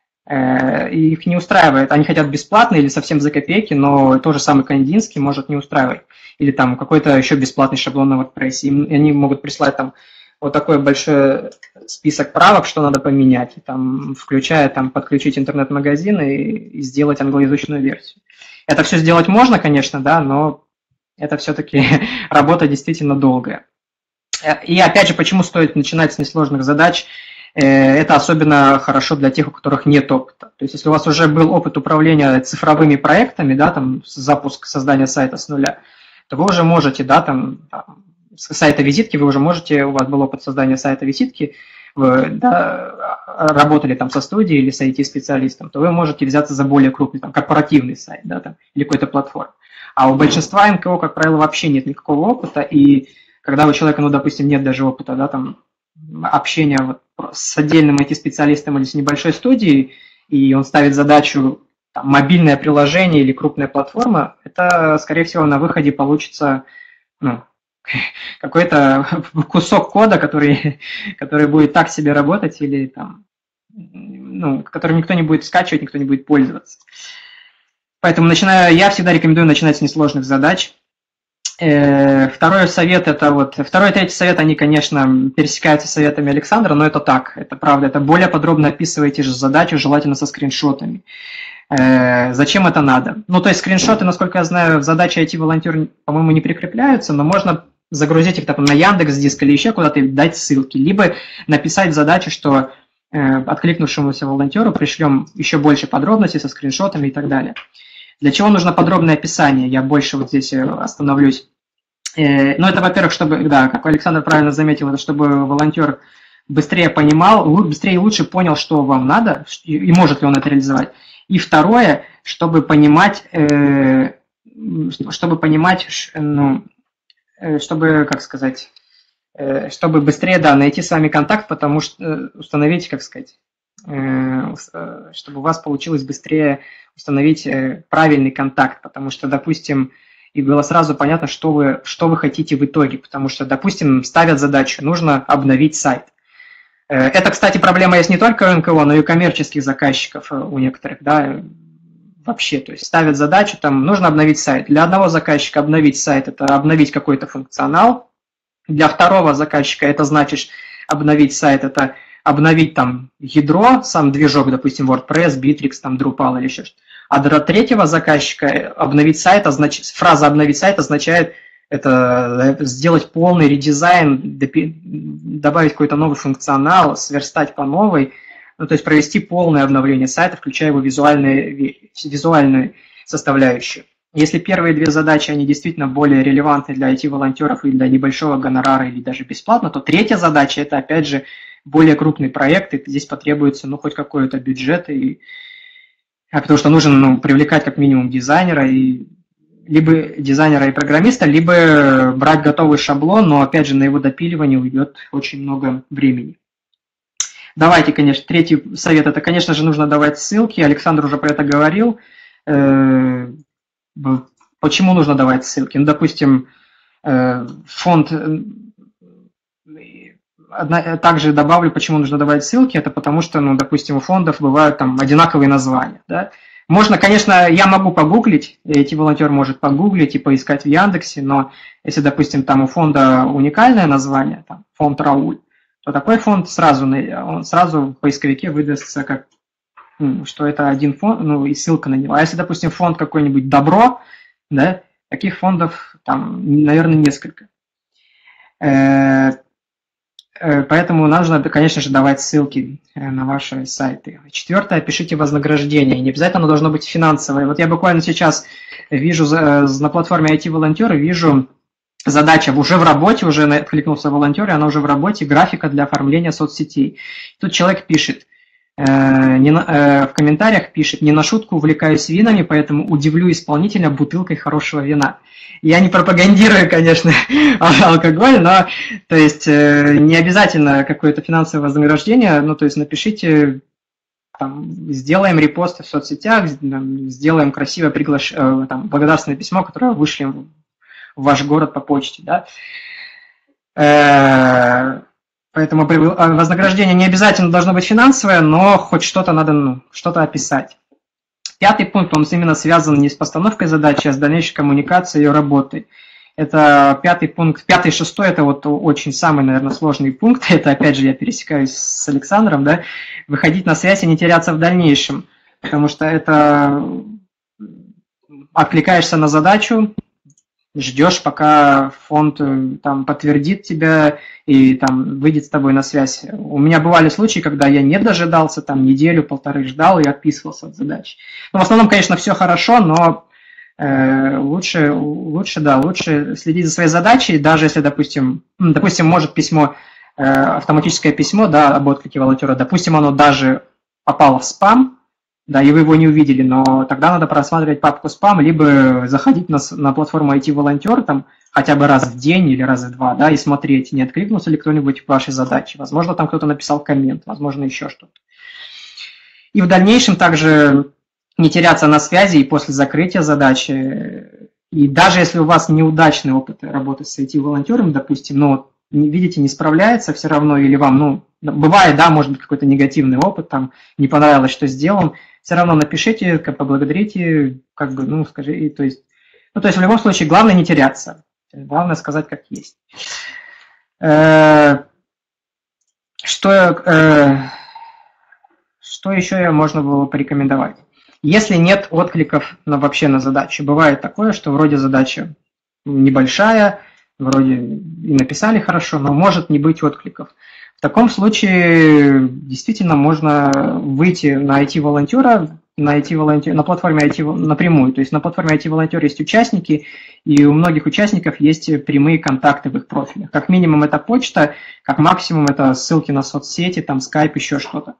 э, их не устраивает. Они хотят бесплатно или совсем за копейки, но тот же самый Кандинский может не устраивать. Или там какой-то еще бесплатный шаблон на WordPress. И они могут прислать там вот такой большой список правок, что надо поменять, и там, включая там, подключить интернет-магазин и, и сделать англоязычную версию. Это все сделать можно, конечно, да, но это все-таки работа действительно долгая. И опять же, почему стоит начинать с несложных задач? Это особенно хорошо для тех, у которых нет опыта. То есть, если у вас уже был опыт управления цифровыми проектами, да, там, запуск создания сайта с нуля, то вы уже можете, да, там, там с сайта визитки вы уже можете, у вас был опыт создания сайта визитки, вы, да, работали там со студией или с ай ти-специалистом, то вы можете взяться за более крупный, там, корпоративный сайт, да, там, или какой-то платформы. А у большинства эн ка о, как правило, вообще нет никакого опыта, и когда у человека, ну, допустим, нет даже опыта, да, там, общения вот с отдельным ай ти-специалистом или с небольшой студией, и он ставит задачу там, мобильное приложение или крупная платформа, это, скорее всего, на выходе получится, ну, какой-то кусок кода, который, который будет так себе работать или там, ну, которым никто не будет скачивать, никто не будет пользоваться. Поэтому начинаю, я всегда рекомендую начинать с несложных задач. Второй совет, это вот, второй и третий совет, они, конечно, пересекаются с советами Александра, но это так, это правда, это более подробно описываете же задачу, желательно со скриншотами. Зачем это надо? Ну, то есть скриншоты, насколько я знаю, в задаче ай ти-волонтер, по-моему, не прикрепляются, но можно загрузить их там, на Яндекс.Диск или еще куда-то и дать ссылки, либо написать в задачу, что откликнувшемуся волонтеру пришлем еще больше подробностей со скриншотами и так далее. Для чего нужно подробное описание? Я больше вот здесь остановлюсь. Ну, это, во-первых, чтобы, да, как Александр правильно заметил, это чтобы волонтер быстрее понимал, быстрее и лучше понял, что вам надо, и может ли он это реализовать. И второе, чтобы понимать, чтобы понимать, ну, чтобы, как сказать, чтобы быстрее, да, найти с вами контакт, потому что установить, как сказать, чтобы у вас получилось быстрее установить правильный контакт, потому что, допустим, и было сразу понятно, что вы, что вы хотите в итоге, потому что, допустим, ставят задачу, нужно обновить сайт. Это, кстати, проблема есть не только у эн ка о, но и у коммерческих заказчиков у некоторых, да, вообще, то есть ставят задачу, там, нужно обновить сайт. Для одного заказчика обновить сайт – это обновить какой-то функционал, для второго заказчика это значит обновить сайт – это обновить там ядро, сам движок, допустим, WordPress, Bittrex, там, Drupal или еще что-то. А для третьего заказчика обновить сайт, означ... фраза «обновить сайт» означает это сделать полный редизайн, добавить какой-то новый функционал, сверстать по новой, ну, то есть провести полное обновление сайта, включая его визуальную, визуальную составляющую. Если первые две задачи, они действительно более релевантны для ай ти-волонтеров и для небольшого гонорара или даже бесплатно, то третья задача – это, опять же, более крупный проект, и здесь потребуется, ну, хоть какой-то бюджет, и... потому что нужно, ну, привлекать как минимум дизайнера, и... либо дизайнера и программиста, либо брать готовый шаблон, но, опять же, на его допиливание уйдет очень много времени. Давайте, конечно, третий совет, это, конечно же, нужно давать ссылки, Александр уже про это говорил. Почему нужно давать ссылки? Ну, допустим, фонд... Одна, также добавлю, почему нужно давать ссылки, это потому что, ну, допустим, у фондов бывают там одинаковые названия, да. Можно, конечно, я могу погуглить, ай ти-волонтер может погуглить и поискать в Яндексе, но если, допустим, там у фонда уникальное название, там, фонд Рауль, то такой фонд сразу, он сразу в поисковике выдастся как, что это один фонд, ну, и ссылка на него. А если, допустим, фонд какой-нибудь Добро, да, таких фондов там, наверное, несколько. Поэтому нужно, конечно же, давать ссылки на ваши сайты. Четвертое, пишите вознаграждение. Не обязательно оно должно быть финансовое. Вот я буквально сейчас вижу на платформе ай ти-волонтеры, вижу задача уже в работе, уже откликнулся волонтер, и она уже в работе, графика для оформления соцсетей. Тут человек пишет, э, не на, э, в комментариях пишет, не на шутку увлекаюсь винами, поэтому удивлю исполнителя бутылкой хорошего вина. Я не пропагандирую, конечно, алкоголь, но то есть не обязательно какое-то финансовое вознаграждение, ну то есть напишите, там, сделаем репосты в соцсетях, сделаем красивое приглаш... там, благодарственное письмо, которое вышлем в ваш город по почте, да. Поэтому вознаграждение не обязательно должно быть финансовое, но хоть что-то надо, ну, что-то описать. Пятый пункт, он именно связан не с постановкой задачи, а с дальнейшей коммуникацией и работой. Это пятый пункт. Пятый и шестой – это вот очень самый, наверное, сложный пункт. Это, опять же, я пересекаюсь с Александром, да, выходить на связь и не теряться в дальнейшем, потому что это откликаешься на задачу, ждешь, пока фонд там подтвердит тебя и там выйдет с тобой на связь. У меня бывали случаи, когда я не дожидался, там неделю-полторы ждал и отписывался от задач. Ну, в основном, конечно, все хорошо, но э, лучше, лучше, да, лучше следить за своей задачей, даже если, допустим, допустим, может письмо, э, автоматическое письмо, да, об отклике волонтера, допустим, оно даже попало в спам, да, и вы его не увидели, но тогда надо просматривать папку спам, либо заходить на, на платформу ай ти-волонтер там хотя бы раз в день или раз в два, да, и смотреть, не откликнулся ли кто-нибудь в вашей задаче. Возможно, там кто-то написал коммент, возможно, еще что-то. И в дальнейшем также не теряться на связи и после закрытия задачи, И даже если у вас неудачный опыт работы с ай ти-волонтером, допустим, ну, видите, не справляется все равно, или вам, ну, бывает, да, может быть, какой-то негативный опыт, там, не понравилось, что сделан, все равно напишите, как поблагодарите, как бы, ну, скажи, то есть, ну, то есть в любом случае главное не теряться, главное сказать, как есть. Что, что еще можно было порекомендовать? Если нет откликов на, вообще на задачу, бывает такое, что вроде задача небольшая, вроде и написали хорошо, но может не быть откликов. В таком случае действительно можно выйти на ай ти-волонтера, на, ай ти-волонтер, на платформе ай ти напрямую. То есть на платформе ай ти-волонтер есть участники, и у многих участников есть прямые контакты в их профилях. Как минимум это почта, как максимум это ссылки на соцсети, там скайп, еще что-то.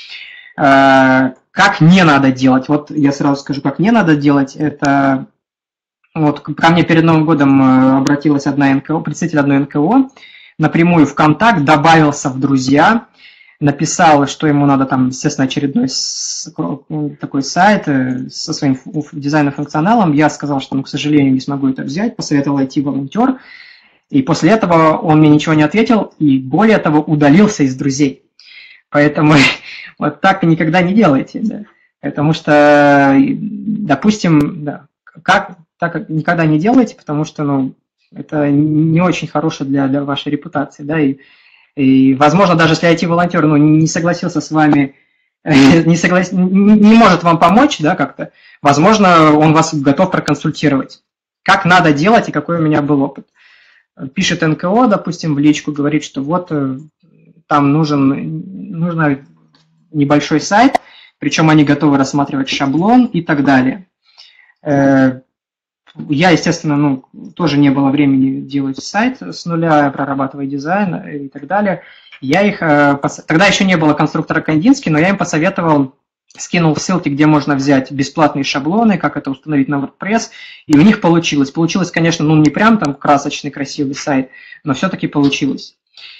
Как не надо делать? Вот я сразу скажу, как не надо делать. Это вот ко мне перед Новым годом обратилась одна эн ка о, представитель одной эн ка о, напрямую в контакт, добавился в друзья, написал, что ему надо там, естественно, очередной такой сайт со своим дизайном функционалом. Я сказал, что, ну, к сожалению, не смогу это взять, посоветовал ай ти-волонтер. И после этого он мне ничего не ответил, и более того, удалился из друзей. Поэтому вот так никогда не делайте, да. Потому что, допустим, да, как, так никогда не делайте, потому что, ну, это не очень хорошо для, для вашей репутации, да, и, и возможно, даже если ай ти-волонтер, ну, не согласился с вами, не, соглас... не может вам помочь, да, как-то, возможно, он вас готов проконсультировать, как надо делать и какой у меня был опыт. Пишет эн ка о, допустим, в личку, говорит, что вот там нужен, нужно небольшой сайт, причем они готовы рассматривать шаблон и так далее. Я, естественно, ну, тоже не было времени делать сайт с нуля, прорабатывать дизайн и так далее. Я их, тогда еще не было конструктора Кандинский, но я им посоветовал, скинул ссылки, где можно взять бесплатные шаблоны, как это установить на WordPress, и у них получилось. Получилось, конечно, ну не прям там красочный, красивый сайт, но все-таки получилось.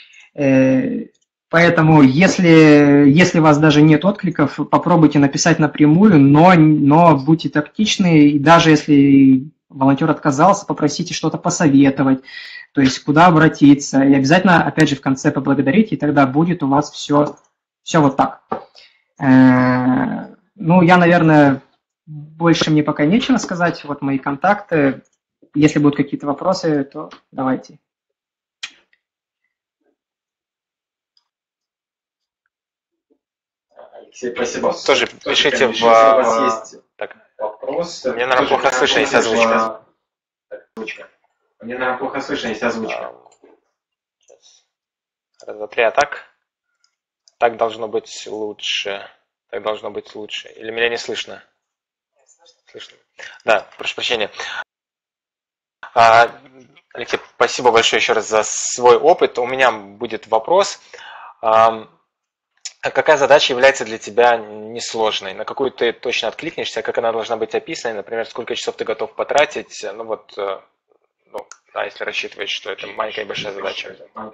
Поэтому, если, если у вас даже нет откликов, попробуйте написать напрямую, но, но будьте тактичны, и даже если волонтер отказался, попросите что-то посоветовать, то есть куда обратиться, и обязательно, опять же, в конце поблагодарите, и тогда будет у вас все, все вот так. Ну, я, наверное, больше мне пока нечего сказать, вот мои контакты, если будут какие-то вопросы, то давайте. Алексей, спасибо. Тоже пишите в... Если у вас есть так. Вопрос. Мне, наверное, плохо слышно, есть озвучка. озвучка. Мне, наверное, плохо слышно, есть озвучка. Сейчас. Раз, два, три, а так? Так должно быть лучше. Так должно быть лучше. Или меня не слышно? Слышно. Да, прошу прощения. А, Алексей, спасибо большое еще раз за свой опыт. У меня будет вопрос. А, какая задача является для тебя несложной? На какую ты точно откликнешься? Как она должна быть описана? Например, сколько часов ты готов потратить? Ну вот, ну, да, если рассчитываешь, что это маленькая и большая задача.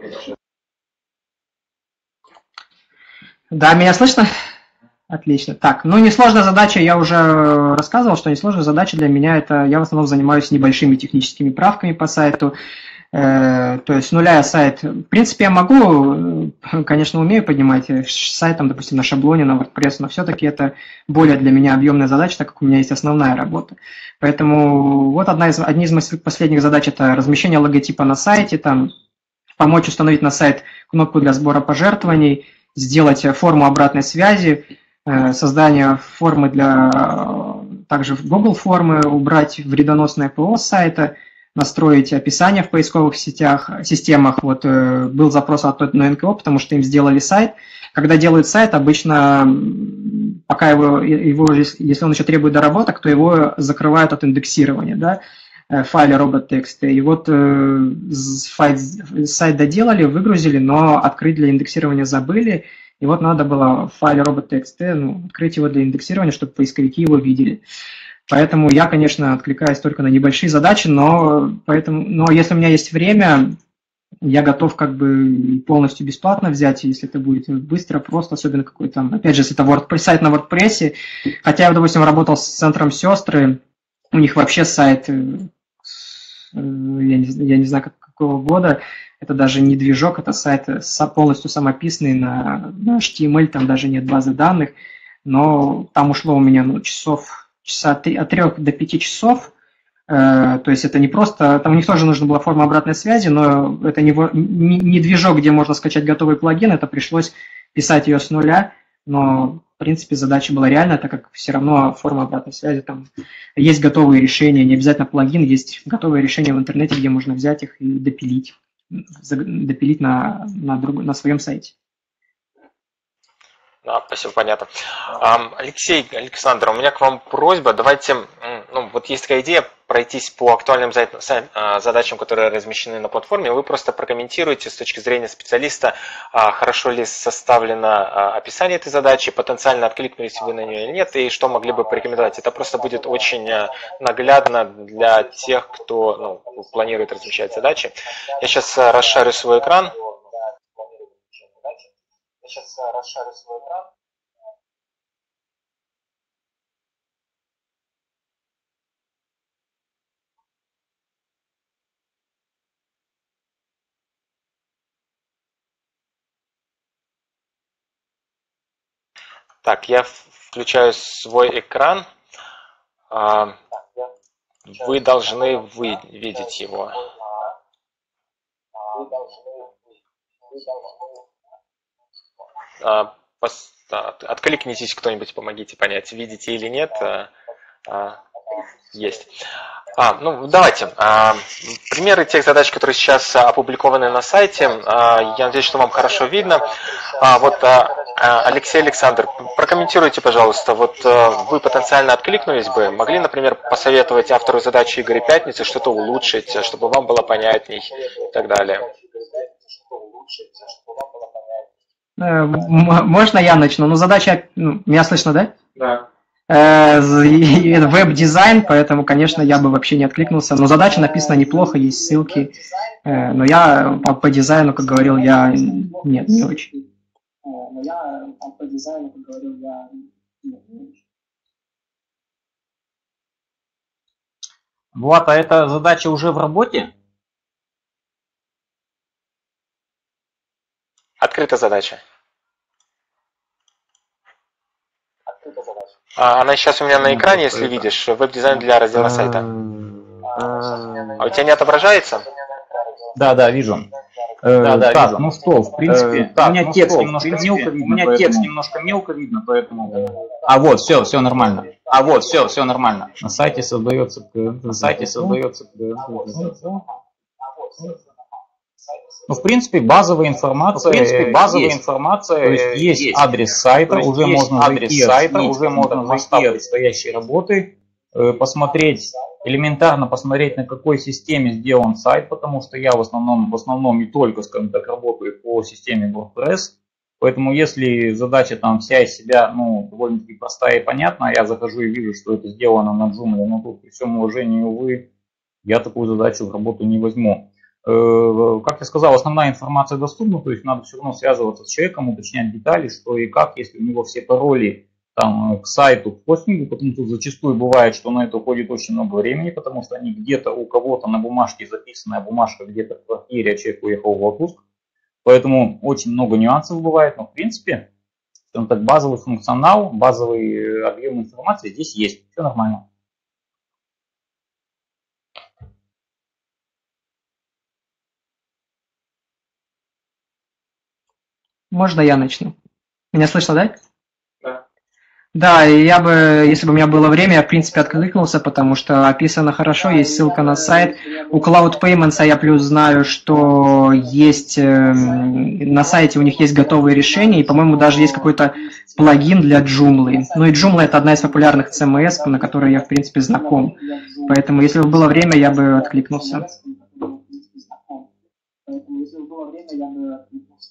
Да, меня слышно? Отлично. Так, ну несложная задача, я уже рассказывал, что несложная задача для меня это, я в основном занимаюсь небольшими техническими правками по сайту, э, то есть с нуля сайт, в принципе, я могу, конечно, умею поднимать сайт, там, допустим, на шаблоне, на WordPress, но все-таки это более для меня объемная задача, так как у меня есть основная работа. Поэтому вот одна из, одни из моих последних задач это размещение логотипа на сайте, там, помочь установить на сайт кнопку для сбора пожертвований, сделать форму обратной связи, создание формы для также в Google формы, убрать вредоносное ПО с сайта, настроить описание в поисковых сетях, системах. Вот был запрос от одной эн ка о, потому что им сделали сайт. Когда делают сайт, обычно, пока его, его если он еще требует доработок, то его закрывают от индексирования, да, в файле робот.txt. И вот сайт, сайт доделали, выгрузили, но открыть для индексирования забыли. И вот надо было в файле робот.txt, ну, открыть его для индексирования, чтобы поисковики его видели. Поэтому я, конечно, откликаюсь только на небольшие задачи, но, поэтому, но если у меня есть время, я готов как бы полностью бесплатно взять, если это будет быстро, просто, особенно какой-то там, опять же, если это WordPress, сайт на WordPress. Хотя я, допустим, работал с центром сестры, у них вообще сайт я не, я не знаю, как, какого года. Это даже не движок, это сайт полностью самописный на, на эйч ти эм эль, там даже нет базы данных. Но там ушло у меня ну, часов, часа три, от трех до пяти часов. Э, то есть это не просто... Там у них тоже нужна была форма обратной связи, но это не, не, не движок, где можно скачать готовый плагин. Это пришлось писать ее с нуля. Но, в принципе, задача была реальная, так как все равно форма обратной связи, там есть готовые решения, не обязательно плагин, есть готовые решения в интернете, где можно взять их и допилить, допилить на, на, друг, на своем сайте. Да, спасибо, понятно. Алексей, Александр, у меня к вам просьба. Давайте, ну, вот есть такая идея пройтись по актуальным задачам, которые размещены на платформе. Вы просто прокомментируете с точки зрения специалиста, хорошо ли составлено описание этой задачи, потенциально откликнулись вы на нее или нет, и что могли бы порекомендовать. Это просто будет очень наглядно для тех, кто ну, планирует размещать задачи. Я сейчас расшарю свой экран. Я сейчас расшарю свой экран. Так, я включаю свой экран. Вы должны вы видеть его. Откликнитесь кто-нибудь, помогите понять, видите или нет. Есть. А, ну, давайте. А, примеры тех задач, которые сейчас опубликованы на сайте. А, я надеюсь, что вам хорошо видно. А, вот, а, Алексей, Александр, прокомментируйте, пожалуйста. Вот а, вы потенциально откликнулись бы, могли, например, посоветовать автору задачи Игоря Пятницы что-то улучшить, чтобы вам было понятней и так далее. Можно я начну? Ну, задача... Ну, меня слышно, да? Да. Веб-дизайн, поэтому, конечно, я бы вообще не откликнулся. Но задача написана неплохо, есть ссылки. Но я по, по дизайну, как говорил, я нет, не очень. Но я по дизайну, как говорил, я нет, не очень. Влад, а эта задача уже в работе? Открыта задача. Она сейчас у меня на экране, если видишь, веб-дизайн для раздела сайта. А у тебя не отображается? Да, да, вижу. Да, да, так, вижу. Ну что, в принципе, э, так, у меня ну текст что, немножко принципе, мелко видно. У меня поэтому... текст немножко мелко видно, поэтому. А вот, все, все нормально. А вот, все, все нормально. На сайте создается. На сайте создается. Ну, в принципе, базовая информация. Ну, в принципе, базовая есть. информация. То есть есть, есть. адрес сайта, есть уже можно адрес зайти, сайта, уже можно зайти от предстоящей работы, посмотреть, элементарно посмотреть, на какой системе сделан сайт, потому что я в основном, в основном и только, скажем так, работаю по системе WordPress. Поэтому если задача там вся из себя, ну, довольно-таки простая и понятная, я захожу и вижу, что это сделано на Joomla, но тут при всем уважении, увы, я такую задачу в работу не возьму. Как я сказал, основная информация доступна, то есть надо все равно связываться с человеком, уточнять детали, что и как, если у него все пароли там, к сайту, к хостингу, потому что зачастую бывает, что на это уходит очень много времени, потому что они где-то у кого-то на бумажке записанная бумажка где-то в квартире, а человек уехал в отпуск. Поэтому очень много нюансов бывает, но в принципе, так, базовый функционал, базовый объем информации здесь есть, все нормально. Можно я начну? Меня слышно, да? Да. Да, и я бы, если бы у меня было время, я, в принципе, откликнулся, потому что описано хорошо, есть ссылка на сайт. У Cloud Payments я плюс знаю, что есть на сайте у них есть готовые решения, и, по-моему, даже есть какой-то плагин для Joomla. Ну и Joomla – это одна из популярных си эм эс, на которой я, в принципе, знаком. Поэтому, если бы было время, я бы откликнулся. Поэтому, если бы было время, я бы откликнулся.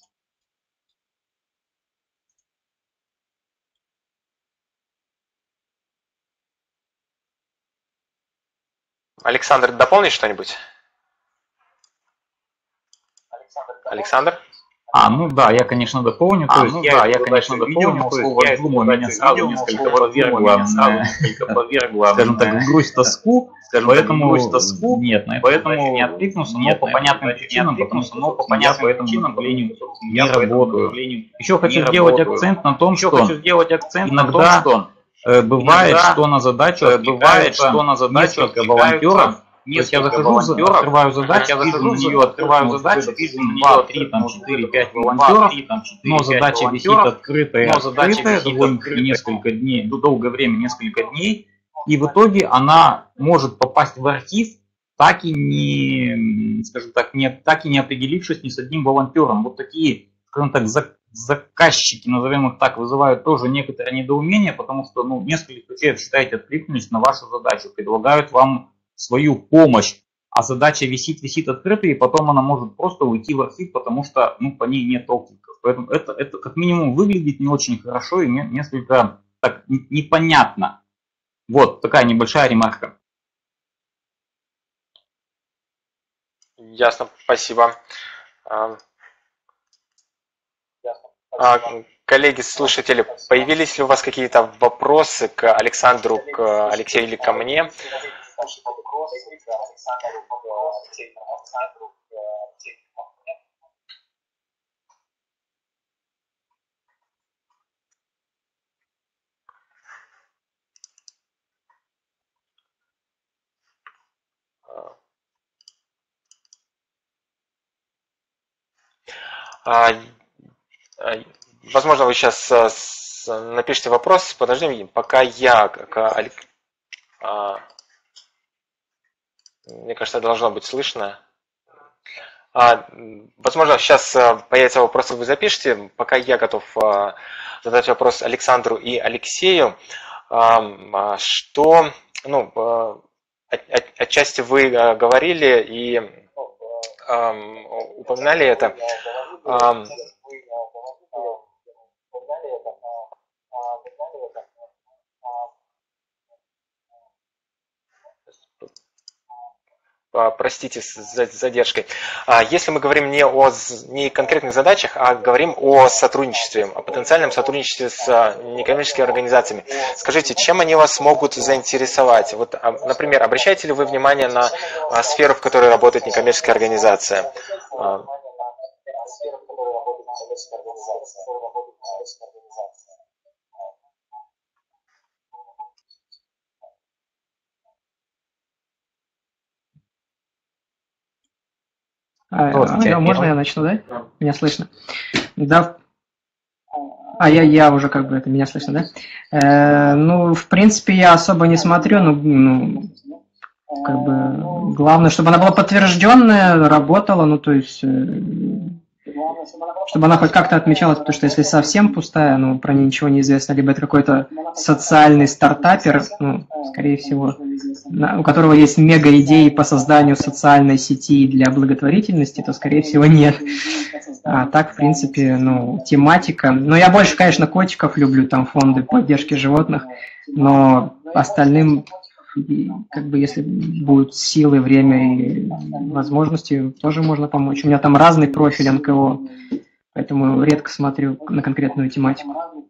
Александр, дополнишь что-нибудь? Александр? А, ну да, я, конечно, дополню. А, то есть ну я, да, я, конечно, дополню. Слово «Джума» меня сразу несколько повергло, скажем так, в грусть, тоску. Скажем Поэтому так, грусть, тоску. нет, на это Поэтому не откликнулся, но нет, по на это понятным не причинам, потому откликнулся, что, но по собственно, я понятным по этому причинам, направлению потому что, не я по этому работаю. направлению Еще хочу не сделать работаю. акцент на том, Еще что хочу сделать акцент на том, иногда что э, бывает, иногда, что на задачу э, бывает, что на задачу несколько волонтеров. То есть я несколько захожу, волонтеров, открываю задачу, я вижу захожу, на нее, открываю ну, задачу, допустим, вижу на нее два, три, там, открыто, четыре, пять два, волонтеров, три, там, четыре, но пять задача висит волонтеров, открытая, но задача открытая, висит довольно-таки открытая. несколько дней, ну, долгое время, несколько дней, и в итоге она может попасть в архив, так и не, скажем так, не, так и не определившись ни с одним волонтером. Вот такие, скажем так, заказчики, назовем их так, вызывают тоже некоторое недоумение, потому что, ну, несколько человек, считаете, откликнулись на вашу задачу, предлагают вам свою помощь, а задача висит, висит открытой, и потом она может просто уйти в архив, потому что, ну, по ней нет откликов. Поэтому это, это как минимум выглядит не очень хорошо и несколько так непонятно. Вот такая небольшая ремарка. Ясно, спасибо. А, коллеги, слушатели, появились ли у вас какие-то вопросы к Александру, к Алексею или ко мне? А, возможно, вы сейчас напишите вопрос. Подожди, пока я, как а, мне кажется, должно быть слышно. А, возможно, сейчас появятся вопросы, вы запишите. Пока я готов а, задать вопрос Александру и Алексею. А, что, ну, а, от, отчасти вы а, говорили и а, упоминали это. А, Простите за задержкой. Если мы говорим не о не конкретных задачах, а говорим о сотрудничестве, о потенциальном сотрудничестве с некоммерческими организациями, скажите, чем они вас могут заинтересовать? Вот, например, обращаете ли вы внимание на сферу, в которой работает некоммерческая организация? А, а, можно я начну, да? Меня слышно? Да. А я, я уже как бы это меня слышно, да? Э, ну, в принципе, я особо не смотрю, но ну, как бы главное, чтобы она была подтвержденная, работала, ну то есть, э, чтобы она хоть как-то отмечалась, потому что если совсем пустая, ну про нее ничего не известно, либо это какой-то социальный стартапер, ну, скорее всего, у которого есть мега идеи по созданию социальной сети для благотворительности, то, скорее всего, нет. А так, в принципе, ну, тематика. Но я больше, конечно, котиков люблю, там, фонды поддержки животных, но остальным, как бы, если будут силы, время и возможности, тоже можно помочь. У меня там разный профиль эн ка о, поэтому редко смотрю на конкретную тематику.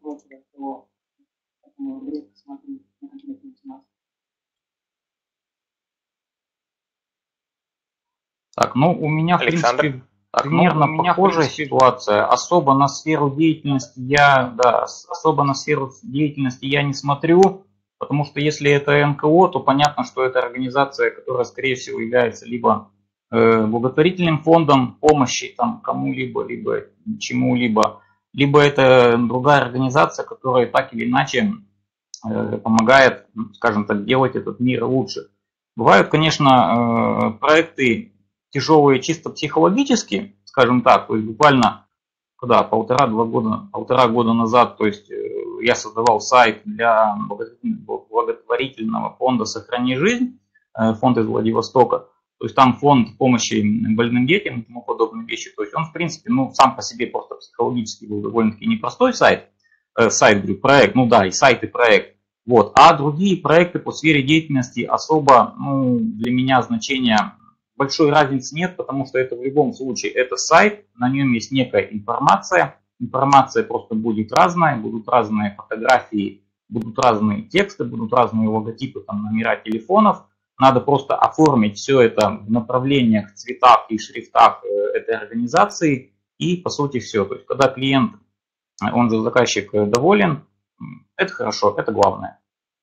Так, ну у меня, Александр. в принципе, так, примерно ну, у меня, похожая в принципе, ситуация. Особо на сферу деятельности я, да, особо на сферу деятельности я не смотрю, потому что если это эн ка о, то понятно, что это организация, которая, скорее всего, является либо э, благотворительным фондом помощи там кому-либо, либо чему-либо, либо это другая организация, которая так или иначе э, помогает, скажем так, делать этот мир лучше. Бывают, конечно, э, проекты тяжелые чисто психологически, скажем так, то есть буквально когда полтора-два года, полтора года назад, то есть я создавал сайт для благотворительного фонда «Сохрани жизнь», фонд из Владивостока, то есть там фонд помощи больным детям и тому подобные вещи, то есть он в принципе, ну сам по себе просто психологически был довольно-таки непростой сайт, сайт, говорю, проект, ну да, и сайт, и проект, вот, а другие проекты по сфере деятельности особо, ну, для меня значения большой разницы нет, потому что это в любом случае это сайт, на нем есть некая информация. Информация просто будет разная, будут разные фотографии, будут разные тексты, будут разные логотипы, там, номера телефонов. Надо просто оформить все это в направлениях, цветах и шрифтах этой организации. И по сути все. То есть когда клиент, он же заказчик, доволен, это хорошо, это главное.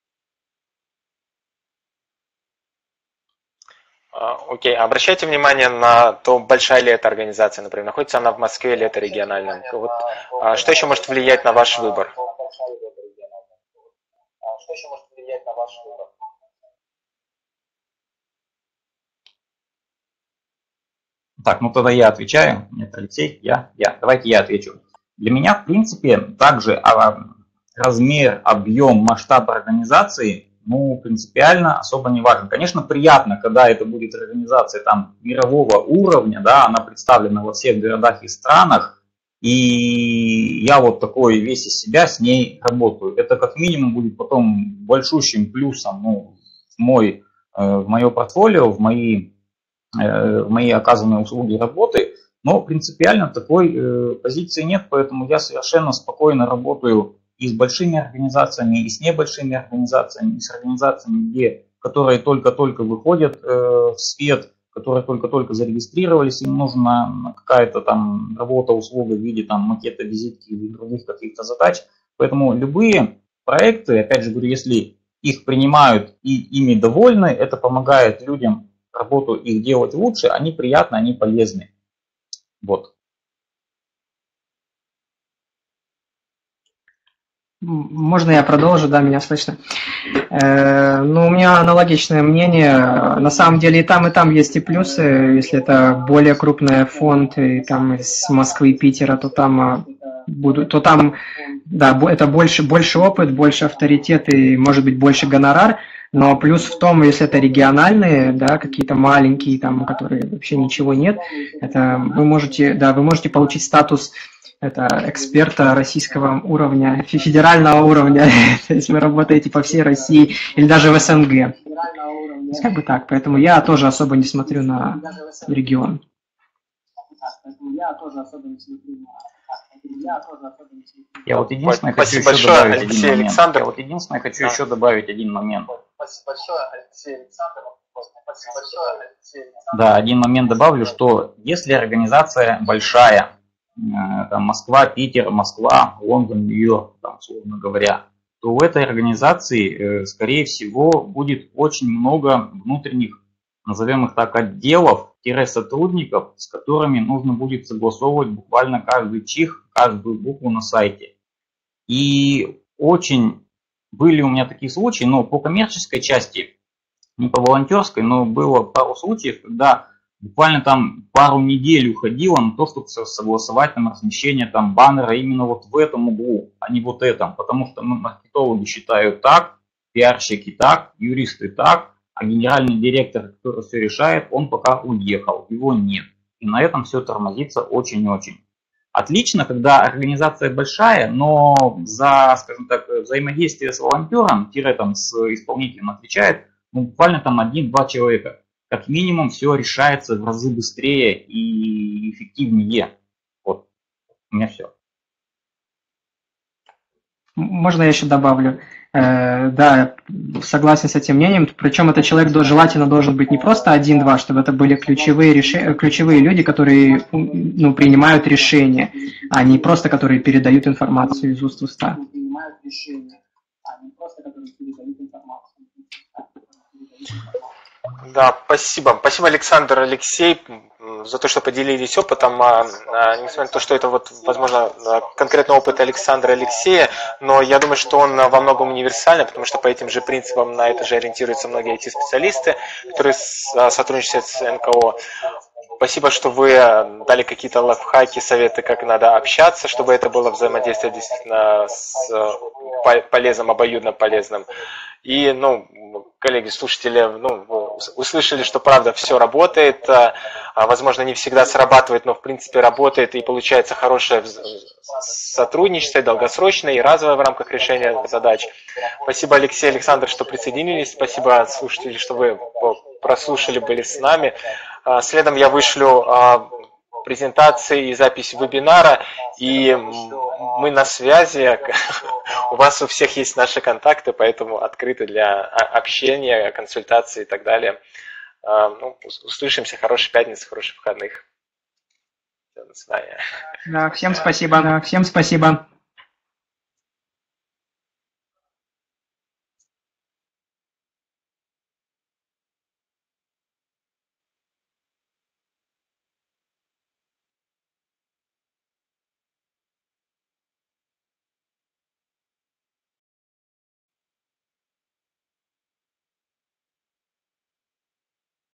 Окей, okay. Обращайте внимание на то, большая ли эта организация, например, находится она в Москве или это региональная. Вот, что еще может влиять на ваш выбор? Что еще может влиять на ваш выбор? Так, ну тогда я отвечаю. Нет, Алексей, я, я. Давайте я отвечу. Для меня, в принципе, также размер, объем, масштаб организации, ну, принципиально особо не важен. Конечно, приятно, когда это будет организация там мирового уровня, да, она представлена во всех городах и странах, и я вот такой весь из себя с ней работаю. Это как минимум будет потом большущим плюсом, ну, в, мой, в мое портфолио, в мои, в мои оказанные услуги работы, но принципиально такой позиции нет, поэтому я совершенно спокойно работаю и с большими организациями, и с небольшими организациями, и с организациями, где, которые только-только выходят э, в свет, которые только-только зарегистрировались, им нужна какая-то там работа, услуга в виде там макета, визитки или других каких-то задач. Поэтому любые проекты, опять же говорю, если их принимают и ими довольны, это помогает людям работу их делать лучше, они приятны, они полезны. Вот. Можно я продолжу? Да, меня слышно. Э, ну, у меня аналогичное мнение. На самом деле и там, и там есть и плюсы. Если это более крупный фонд, и там из Москвы и Питера, то там будут, то там, да, это больше, больше опыт, больше авторитет и, может быть, больше гонорар. Но плюс в том, если это региональные, да, какие-то маленькие, там, у которых вообще ничего нет, это вы можете, да, вы можете получить статус это эксперта российского уровня, федерального уровня, то есть вы работаете по всей России или даже в СНГ. То есть как бы так, поэтому я тоже особо не смотрю на регион. Я вот единственное Спасибо хочу большое, еще добавить Алексей один Александр. момент. Я вот единственное хочу да. еще добавить один момент. Спасибо большое, Алексей Александр. Спасибо большое, Алексей Александр. Да, один момент добавлю, что если организация большая, там Москва, Питер, Москва, Лондон, Нью-Йорк, там, условно говоря, то у этой организации, скорее всего, будет очень много внутренних, назовем их так, отделов-сотрудников, с которыми нужно будет согласовывать буквально каждый чих, каждую букву на сайте. И очень были у меня такие случаи, но по коммерческой части, не по волонтерской, но было пару случаев, когда буквально там пару недель уходило на то, чтобы согласовать там размещение там баннера именно вот в этом углу, а не вот этом. Потому что ну, маркетологи считают так, пиарщики так, юристы так, а генеральный директор, который все решает, он пока уехал, его нет. И на этом все тормозится очень-очень. Отлично, когда организация большая, но за, скажем так, взаимодействие с волонтером, тире там с исполнителем отвечает, ну, буквально там один-два человека. Как минимум все решается в разы быстрее и эффективнее. Вот, у меня все. Можно я еще добавлю? Э, да, согласен с этим мнением. Причем этот человек желательно должен быть не просто один-два, чтобы это были ключевые, реш... ключевые люди, которые ну, принимают решения, а не просто которые передают информацию из уст в уста. Да, спасибо. Спасибо, Александр, Алексей, за то, что поделились опытом. Несмотря на то, что это, вот, возможно, конкретный опыт Александра и Алексея, но я думаю, что он во многом универсальный, потому что по этим же принципам на это же ориентируются многие ай ти-специалисты, которые сотрудничают с эн ка о. Спасибо, что вы дали какие-то лайфхаки, советы, как надо общаться, чтобы это было взаимодействие действительно с полезным, обоюдно полезным. И, ну, коллеги, слушатели, ну, услышали, что правда все работает, возможно, не всегда срабатывает, но в принципе работает и получается хорошее сотрудничество, долгосрочное и разовое в рамках решения задач. Спасибо, Алексей, Александр, что присоединились, спасибо, слушатели, что вы прослушали, были с нами. Следом я вышлю презентации и запись вебинара, и мы на связи. У вас у всех есть наши контакты, поэтому открыты для общения, консультаций и так далее. Ну, услышимся. Хорошей пятницы, хороших выходных. До свидания. Да, всем спасибо. Да, всем спасибо.